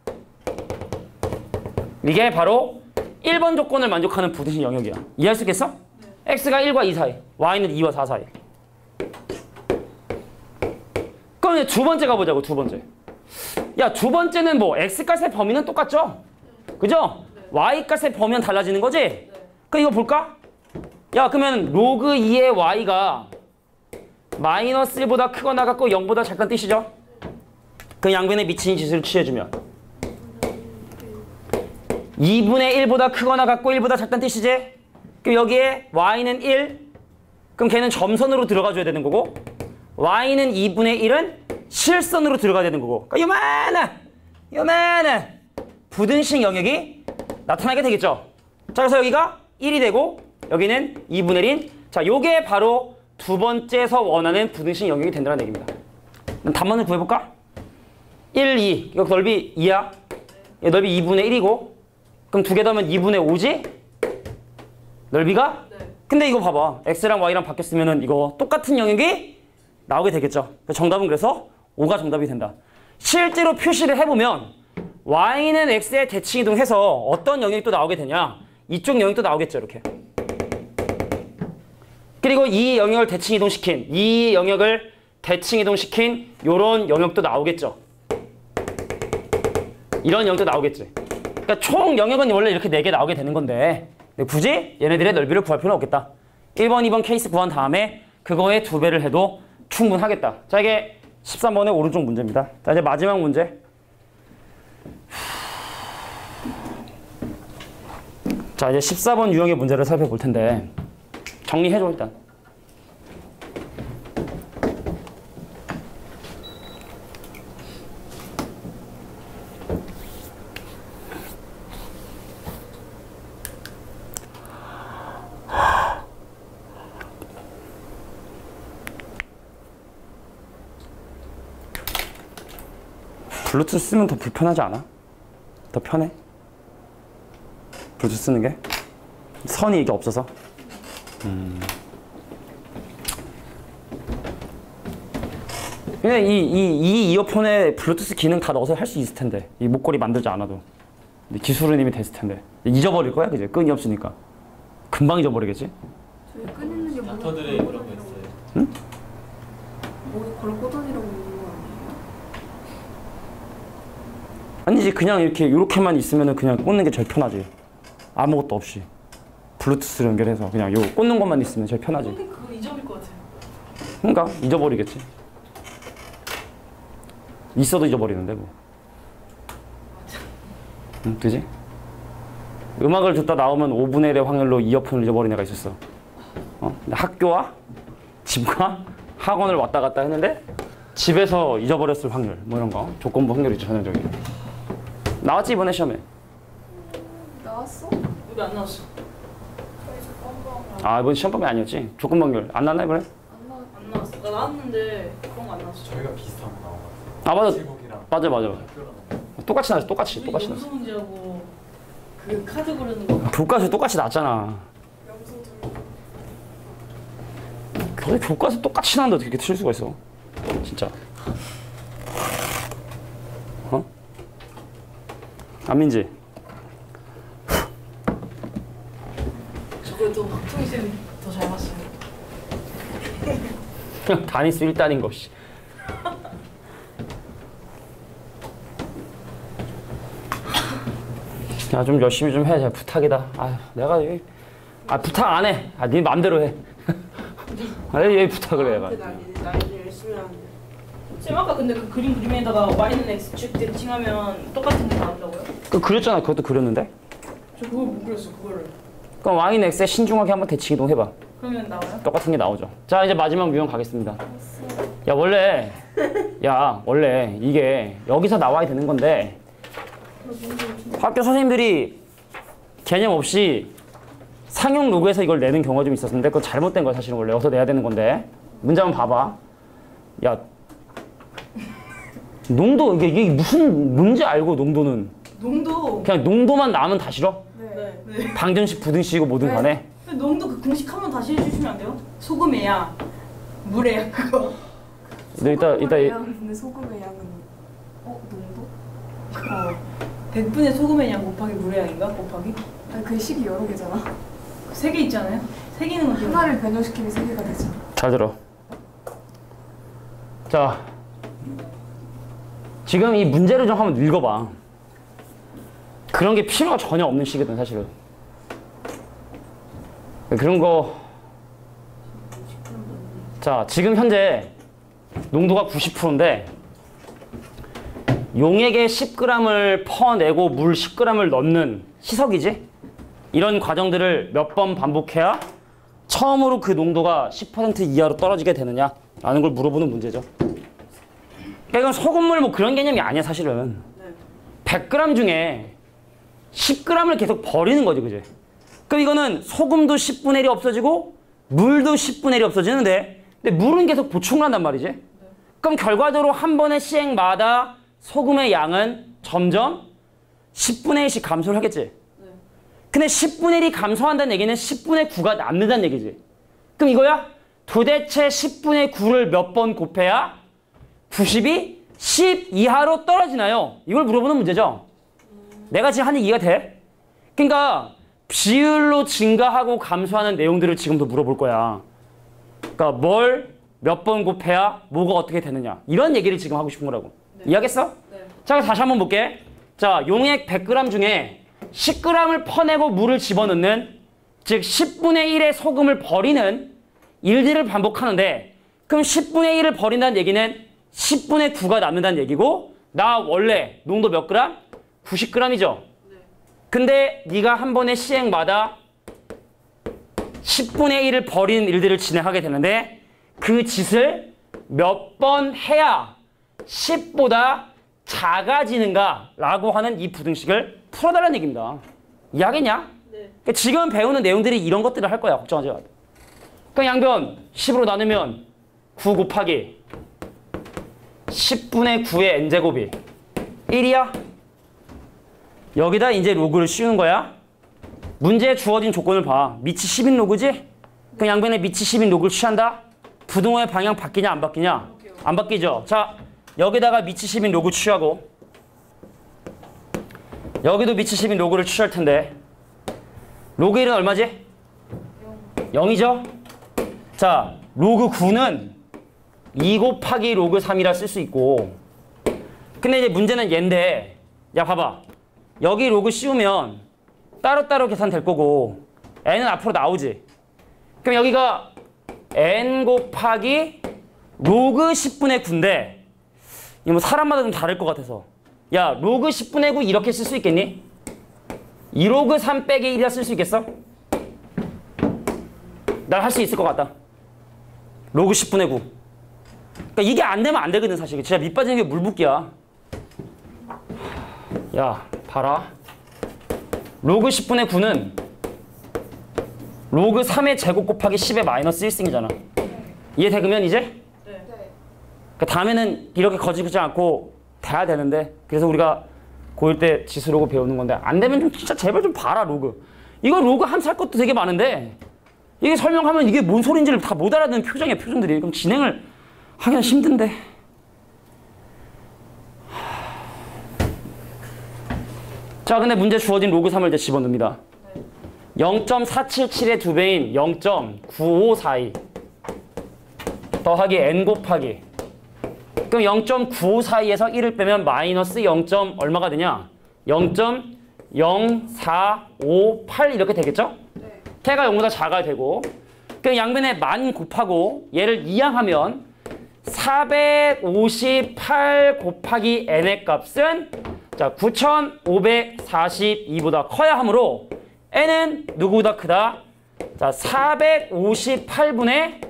이게 바로 1번 조건을 만족하는 부등식 영역이야. 이해할 수 있겠어? 네. x가 1과 2 사이, y는 2와 4 사이. 그럼 이제 두 번째 가보자고, 두 번째. 야, 두 번째는 뭐 x값의 범위는 똑같죠? 그죠? 네. y값의 범위는 달라지는 거지? 네. 그럼 이거 볼까? 야, 그러면 로그 2의 y가 마이너스 1보다 크거나 같고 0보다 작다는 뜻이죠? 그 양변에 미친 짓을 취해주면 2분의 1보다 크거나 같고 1보다 작다는 뜻이지? 그럼 여기에 y는 1, 그럼 걔는 점선으로 들어가줘야 되는 거고 y는 2분의 1은 실선으로 들어가야 되는 거고 그러니까 요만한 부등식 영역이 나타나게 되겠죠? 자, 그래서 여기가 1이 되고 여기는 2분의 1인 자, 요게 바로 두 번째에서 원하는 부등식 영역이 된다는 얘기입니다. 그럼 답만을 구해볼까? 1, 2. 이거 넓이 2야. 넓이 2분의 1이고 그럼 두 개 더하면 2분의 5지? 넓이가? 네. 근데 이거 봐봐. x랑 y랑 바뀌었으면 이거 똑같은 영역이 나오게 되겠죠. 정답은 그래서 5가 정답이 된다. 실제로 표시를 해보면 y는 x에 대칭 이동해서 어떤 영역이 또 나오게 되냐? 이쪽 영역이 또 나오겠죠. 이렇게. 그리고 이 영역을 대칭 이동시킨 요런 영역도 나오겠죠. 이런 영역도 나오겠지. 그러니까 총 영역은 원래 이렇게 4개 나오게 되는 건데 굳이 얘네들의 넓이를 구할 필요는 없겠다. 1번, 2번 케이스 구한 다음에 그거에 2배를 해도 충분하겠다. 자, 이게 13번의 오른쪽 문제입니다. 자, 이제 마지막 문제. 자, 이제 14번 유형의 문제를 살펴볼 텐데 정리해줘 일단. 블루투스 쓰면 더 불편하지 않아? 더 편해? 블루투스 쓰는 게? 선이 이게 없어서? 근데 이 이어폰에 블루투스 기능 다 넣어서 할 수 있을 텐데 이 목걸이 만들지 않아도 근데 기술은 이미 됐을 텐데 잊어버릴 거야 그지? 끈이 없으니까 금방 잊어버리겠지? 저희 끈 있는 게 뭐가 닥터들의 그런 거 있어요. 응? 목에 걸고 다니라고 있는 거 아니에요? 아니지 그냥 이렇게만 있으면 그냥 꽂는 게 제일 편하지 아무것도 없이 블루투스를 연결해서 그냥 요 꽂는 것만 있으면 제일 편하지 근데 그거 잊어버릴 것 같아요. 그러니까 잊어버리겠지 있어도 잊어버리는데 뭐 응, 그지? 음악을 듣다 나오면 5분의 1의 확률로 이어폰을 잊어버린 애가 있었어 근데 학교와 집과 학원을 왔다 갔다 했는데 집에서 잊어버렸을 확률 뭐 이런 거 조건부 확률이죠 전형적인 나왔지 이번에 시험에 나왔어? 여기 안 나왔어. 저희 깜빡 아 이번 시험 범위 아니었지 조건부 확률 안 나왔나 이번에? 안 나왔. 안 나왔어. 나 나왔는데 그런 거 안 나왔어. 저희가 비슷한 거 나와요. 아 맞아 제목이랑 맞아 학교랑 똑같이 나왔어 똑같이 우리 나왔어 영수 문제하고 그 카드 고르는 거. 교과서 똑같이 나왔잖아 명소 들고. 근데 교과서 똑같이 나왔는데 어떻게 틀릴 수가 있어 진짜 안민지 저거도 박통희 쌤이 더 잘 봤어요. 그냥 단위수 1단인 거 씨. 야, 좀 열심히 좀 해. 제가 부탁이다. 아, 내가 여기 부탁 안 해. 네 맘대로 해. 왜 부탁을 해, 내가. 나 이제 열심히 하는데. 쌤 아까 근데 그 그림 그림에다가 y는 x축 대칭하면 똑같은 게 나온다고요? 그 그렸잖아. 그것도 그렸는데. 저 그걸 못 그렸어 그거를. 그럼 y는 x에 신중하게 한번 대칭 이동 해봐. 그러면 나와요? 똑같은 게 나오죠. 자, 이제 마지막 유형 가겠습니다. 야, 원래 이게 여기서 나와야 되는 건데 학교 선생님들이 개념 없이 상용 로그에서 이걸 내는 경우가 좀 있었는데 그거 잘못된 거야 사실은 원래 여기서 내야 되는 건데 문제 한번 봐봐. 야 농도 이게 무슨 뭔지 알고 농도는 농도. 그냥 농도만 나오면 다 싫어? 네. 네. 방정식, 부등식이고 뭐든 네. 간에. 농도 그 공식 한번 다시 해주시면 안 돼요? 소금의 양, 물의 양 그거. 너 이따 소금의 양인데 소금의 양은 농도? 100분의 소금의 양 곱하기 물의 양인가? 곱하기? 아니 그 식이 여러 개잖아. 세 개 있잖아요. 세 개는 건 기억. 하나를 변형시키면 세 개가 되죠. 잘 들어. 자, 지금 이 문제를 좀 한번 읽어봐. 그런 게 필요가 전혀 없는 시거든, 사실은. 그런 거. 자, 지금 현재 농도가 90%인데 용액에 10g을 퍼내고 물 10g을 넣는 희석이지? 이런 과정들을 몇 번 반복해야 처음으로 그 농도가 10% 이하로 떨어지게 되느냐라는 걸 물어보는 문제죠. 그러니까 이건 소금물 뭐 그런 개념이 아니야, 사실은. 100g 중에 10g을 계속 버리는 거지, 그지? 그럼 이거는 소금도 10분의 1이 없어지고 물도 10분의 1이 없어지는데 근데 물은 계속 보충을 한단 말이지? 그럼 결과적으로 한 번의 시행마다 소금의 양은 점점 10분의 1씩 감소를 하겠지? 근데 10분의 1이 감소한다는 얘기는 10분의 9가 남는다는 얘기지. 그럼 이거야? 도대체 10분의 9를 몇 번 곱해야 90이 10 이하로 떨어지나요? 이걸 물어보는 문제죠. 내가 지금 하는 이해가 돼? 그러니까 비율로 증가하고 감소하는 내용들을 지금도 물어볼 거야. 그러니까 뭘 몇 번 곱해야 뭐가 어떻게 되느냐. 이런 얘기를 지금 하고 싶은 거라고. 이해하겠어? 자, 다시 한번 볼게. 자, 용액 100g 중에 10g을 퍼내고 물을 집어넣는, 즉 10분의 1의 소금을 버리는 일들을 반복하는데, 그럼 10분의 1을 버린다는 얘기는 10분의 9가 남는다는 얘기고, 나 원래 농도 몇 그램? 90g이죠. 근데 네가 한 번의 시행마다 10분의 1을 버리는 일들을 진행하게 되는데 그 짓을 몇 번 해야 10보다 작아지는가 라고 하는 이 부등식을 풀어달라는 얘기입니다. 이해하겠냐? 네. 그러니까 지금 배우는 내용들이 이런 것들을 할 거야. 걱정하지 마. 그러니까 양변 10으로 나누면 9 곱하기 10분의 9의 n제곱이 1이야. 여기다 이제 로그를 씌우는 거야. 문제에 주어진 조건을 봐. 밑이 10인 로그지? 그 양변에 밑이 10인 로그를 취한다. 부등호의 방향 바뀌냐 안 바뀌냐? 안 바뀌죠. 자, 여기다가 밑이 10인 로그 취하고 여기도 밑이 10인 로그를 취할 텐데 로그 1은 얼마지? 0이죠? 자, 로그 9는 2 곱하기 로그 3이라 쓸 수 있고 근데 이제 문제는 얘인데 야 봐봐. 여기 로그 씌우면 따로따로 계산될 거고 n은 앞으로 나오지. 그럼 여기가 n 곱하기 로그 10분의 9인데 이거 뭐 사람마다 좀 다를 것 같아서 야 로그 10분의 9 이렇게 쓸 수 있겠니? 2로그 3 빼기 1이라 쓸 수 있겠어? 난 할 수 있을 것 같다. 로그 10분의 9. 그러니까 이게 안 되면 안 되거든 사실. 진짜 밑 빠지는 게 물붓기야. 야 봐라. 로그 10분의 9는 로그 3의 제곱 곱하기 10의 마이너스 1승이잖아. 이해되면 이제? 네. 그러니까 다음에는 이렇게 거짓지 않고 돼야 되는데 그래서 우리가 고1 때 지수 로그 배우는 건데 안 되면 좀 진짜 제발 좀 봐라 로그. 이거 로그 함수 할 것도 되게 많은데 이게 설명하면 이게 뭔 소린지를 다 못 알아듣는 표정이야 표정들이. 그럼 진행을 하기는 힘든데. 자, 근데 문제 주어진 로그 3을 이제 집어넣습니다. 0.477의 2배인 0.9542 더하기 n 곱하기 그럼 0.9542에서 1을 빼면 마이너스 0. 얼마가 되냐? 0.0458 이렇게 되겠죠? 네. 태가 0보다 작아야 되고 그럼 양변에 만 곱하고 얘를 이항하면 458 곱하기 n의 값은 자 9542보다 커야 하므로 n은 누구보다 크다? 자 458분의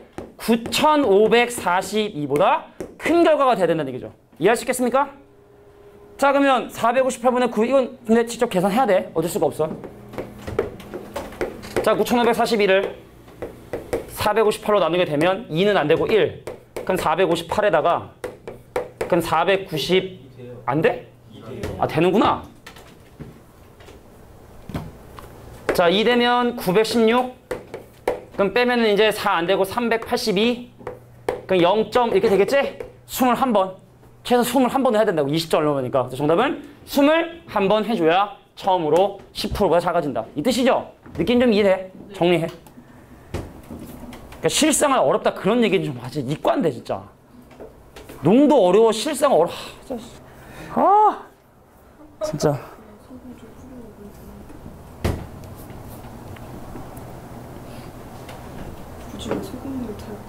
9542보다 큰 결과가 돼야 된다는 얘기죠. 이해할 수 있겠습니까? 자 그러면 458분의 9 이건 근데 직접 계산해야 돼. 어쩔 수가 없어. 자 9541을 458로 나누게 되면 2는 안 되고 1 그럼 458에다가 그럼 490 안 돼? 아 되는구나. 자, 2 되면 916. 그럼 빼면은 이제 4 안 되고 382. 그럼 0. 이렇게 되겠지? 21번. 최소 21번은 해야 된다고. 20점 얼마니까. 그래서 정답은 21번 해줘야 처음으로 10%가 작아진다. 이 뜻이죠? 느낌 좀 이해돼? 정리해. 그러니까 실상은 어렵다 그런 얘기는 좀 하지. 이과인데 진짜. 농도 어려워, 실상 어려워. 진짜. 굳이 왜 소금물 탈까?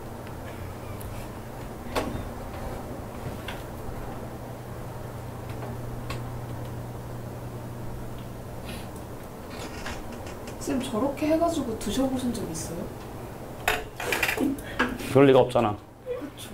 쌤 저렇게 해가지고 드셔보신 적 있어요? 그럴 리가 없잖아. 그쵸.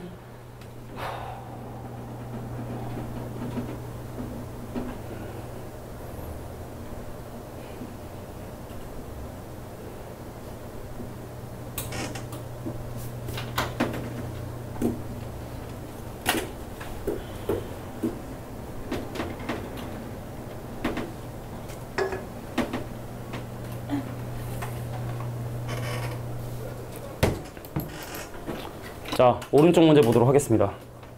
자, 오른쪽 문제 보도록 하겠습니다.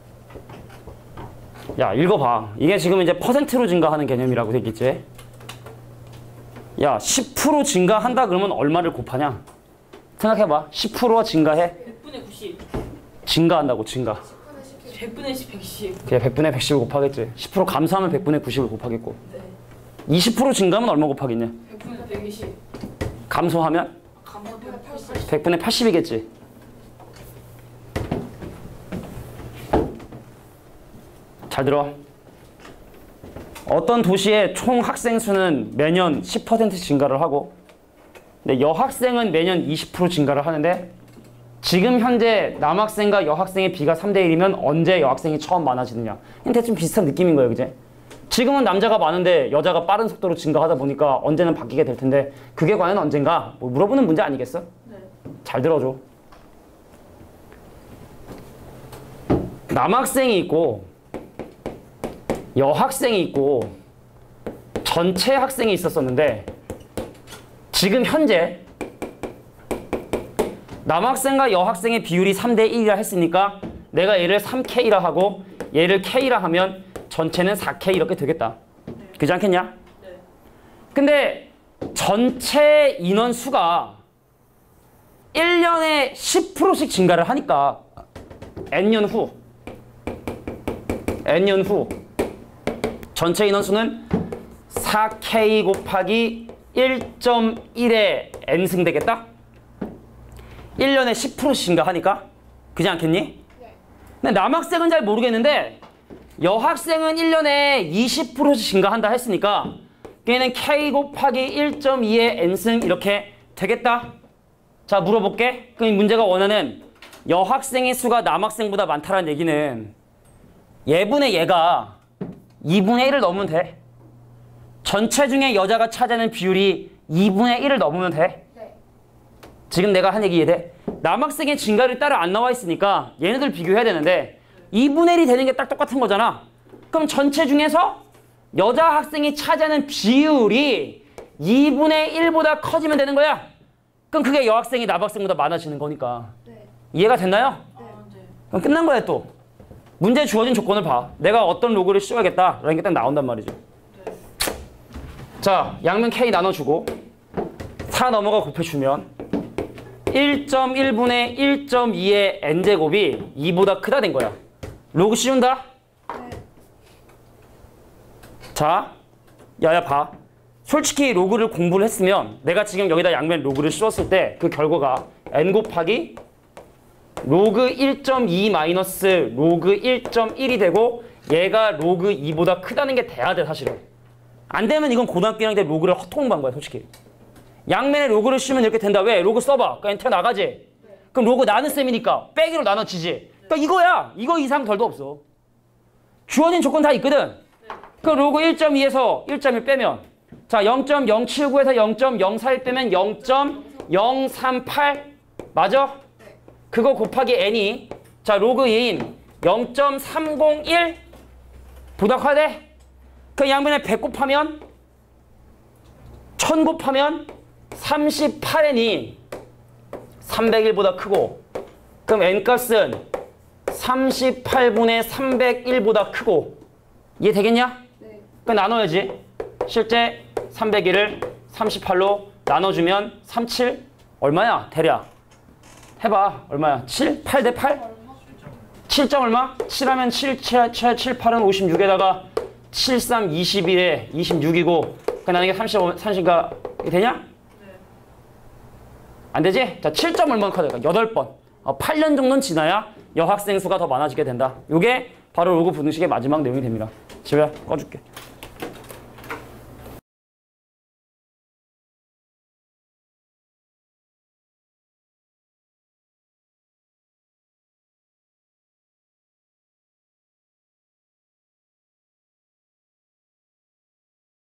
야, 읽어봐. 이게 지금 이제 퍼센트로 증가하는 개념이라고 되겠지? 야, 10% 증가한다 그러면 얼마를 곱하냐? 생각해봐. 10%가 증가해? 100분의 90. 증가한다고, 증가. 100분의 10, 110. 그냥 100분의 110을 곱하겠지. 10% 감소하면 100분의 90을 곱하겠고. 네. 20% 증가하면 얼마 곱하겠냐? 100분의 120. 감소하면 감소되면 80. 100분의 80이겠지. 잘 들어. 어떤 도시의 총 학생 수는 매년 10% 증가를 하고, 근데 여학생은 매년 20% 증가를 하는데, 지금 현재 남학생과 여학생의 비가 3대 1이면 언제 여학생이 처음 많아지느냐? 대충 비슷한 느낌인 거예요, 그제? 지금은 남자가 많은데 여자가 빠른 속도로 증가하다 보니까 언제는 바뀌게 될 텐데, 그게 과연 언젠가? 뭐 물어보는 문제 아니겠어? 네. 잘 들어줘. 남학생이 있고 여학생이 있고 전체 학생이 있었었는데, 지금 현재 남학생과 여학생의 비율이 3대 1이라 했으니까 내가 얘를 3K라 하고 얘를 K라 하면 전체는 4K 이렇게 되겠다. 네. 그렇지 않겠냐? 네. 근데 전체 인원수가 1년에 10%씩 증가를 하니까 N년 후 전체 인원수는 4K 곱하기 1.1의 N승 되겠다? 1년에 10%씩 증가하니까? 그지 않겠니? 네. 근데 남학생은 잘 모르겠는데 여학생은 1년에 20%씩 증가한다 했으니까 얘는 K 곱하기 1.2의 N승 이렇게 되겠다? 자, 물어볼게. 그럼 이 문제가 원하는 여학생의 수가 남학생보다 많다는 얘기는 얘분의 얘가 2분의 1을 넘으면 돼. 전체 중에 여자가 차지하는 비율이 2분의 1을 넘으면 돼. 네. 지금 내가 한 얘기 이해돼? 남학생의 증가율이 따로 안 나와 있으니까 얘네들 비교해야 되는데 2분의 1이 되는 게 딱 똑같은 거잖아. 그럼 전체 중에서 여자 학생이 차지하는 비율이 2분의 1보다 커지면 되는 거야. 그럼 그게 여학생이 남학생보다 많아지는 거니까. 네. 이해가 됐나요? 아, 네. 그럼 끝난 거야 또. 문제에 주어진 조건을 봐. 내가 어떤 로그를 씌워야겠다라는 게 딱 나온단 말이죠. 네. 자, 양면 K 나눠주고 4 넘어가 곱해주면 1.1분의 1.2의 n제곱이 2보다 크다 된 거야. 로그 씌운다? 네. 자, 야야 봐. 솔직히 로그를 공부를 했으면 내가 지금 여기다 양면 로그를 씌웠을 때 그 결과가 n 곱하기 로그 1.2 마이너스 로그 1.1이 되고 얘가 로그 2보다 크다는 게 돼야 돼 사실은. 안 되면 이건 고등학교 1학년 때 로그를 헛공부한 거야 솔직히. 양면에 로그를 씌우면 이렇게 된다. 왜? 로그 써봐. 그러니까 엔터 나가지. 네. 그럼 로그 나는 셈이니까 빼기로 나눠지지. 그러니까 이거야. 이거 이상 별도 없어. 주어진 조건 다 있거든. 네. 그럼 로그 1.2에서 1.1 빼면 자 0.079에서 0.041 빼면 0.038 맞아? 그거 곱하기 n이 자 로그 2인 0.301 보다 커야 돼? 그 양면에 100 곱하면 1000 곱하면 38n이 301보다 크고 그럼 n값은 38분의 301보다 크고 이해되겠냐? 네. 그럼 나눠야지. 실제 301을 38로 나눠주면 37 얼마야? 대략 해봐. 얼마야? 7? 8 대 8? 7점 얼마? 7하면 7, 8은 56에다가 7, 3, 21에 26이고 그 나중에 30가 되냐? 안 되지? 자, 7점 얼마 카드가 8번. 8년 정도는 지나야 여학생 수가 더 많아지게 된다. 이게 바로 로그 분식의 마지막 내용이 됩니다. 집에 꺼줄게.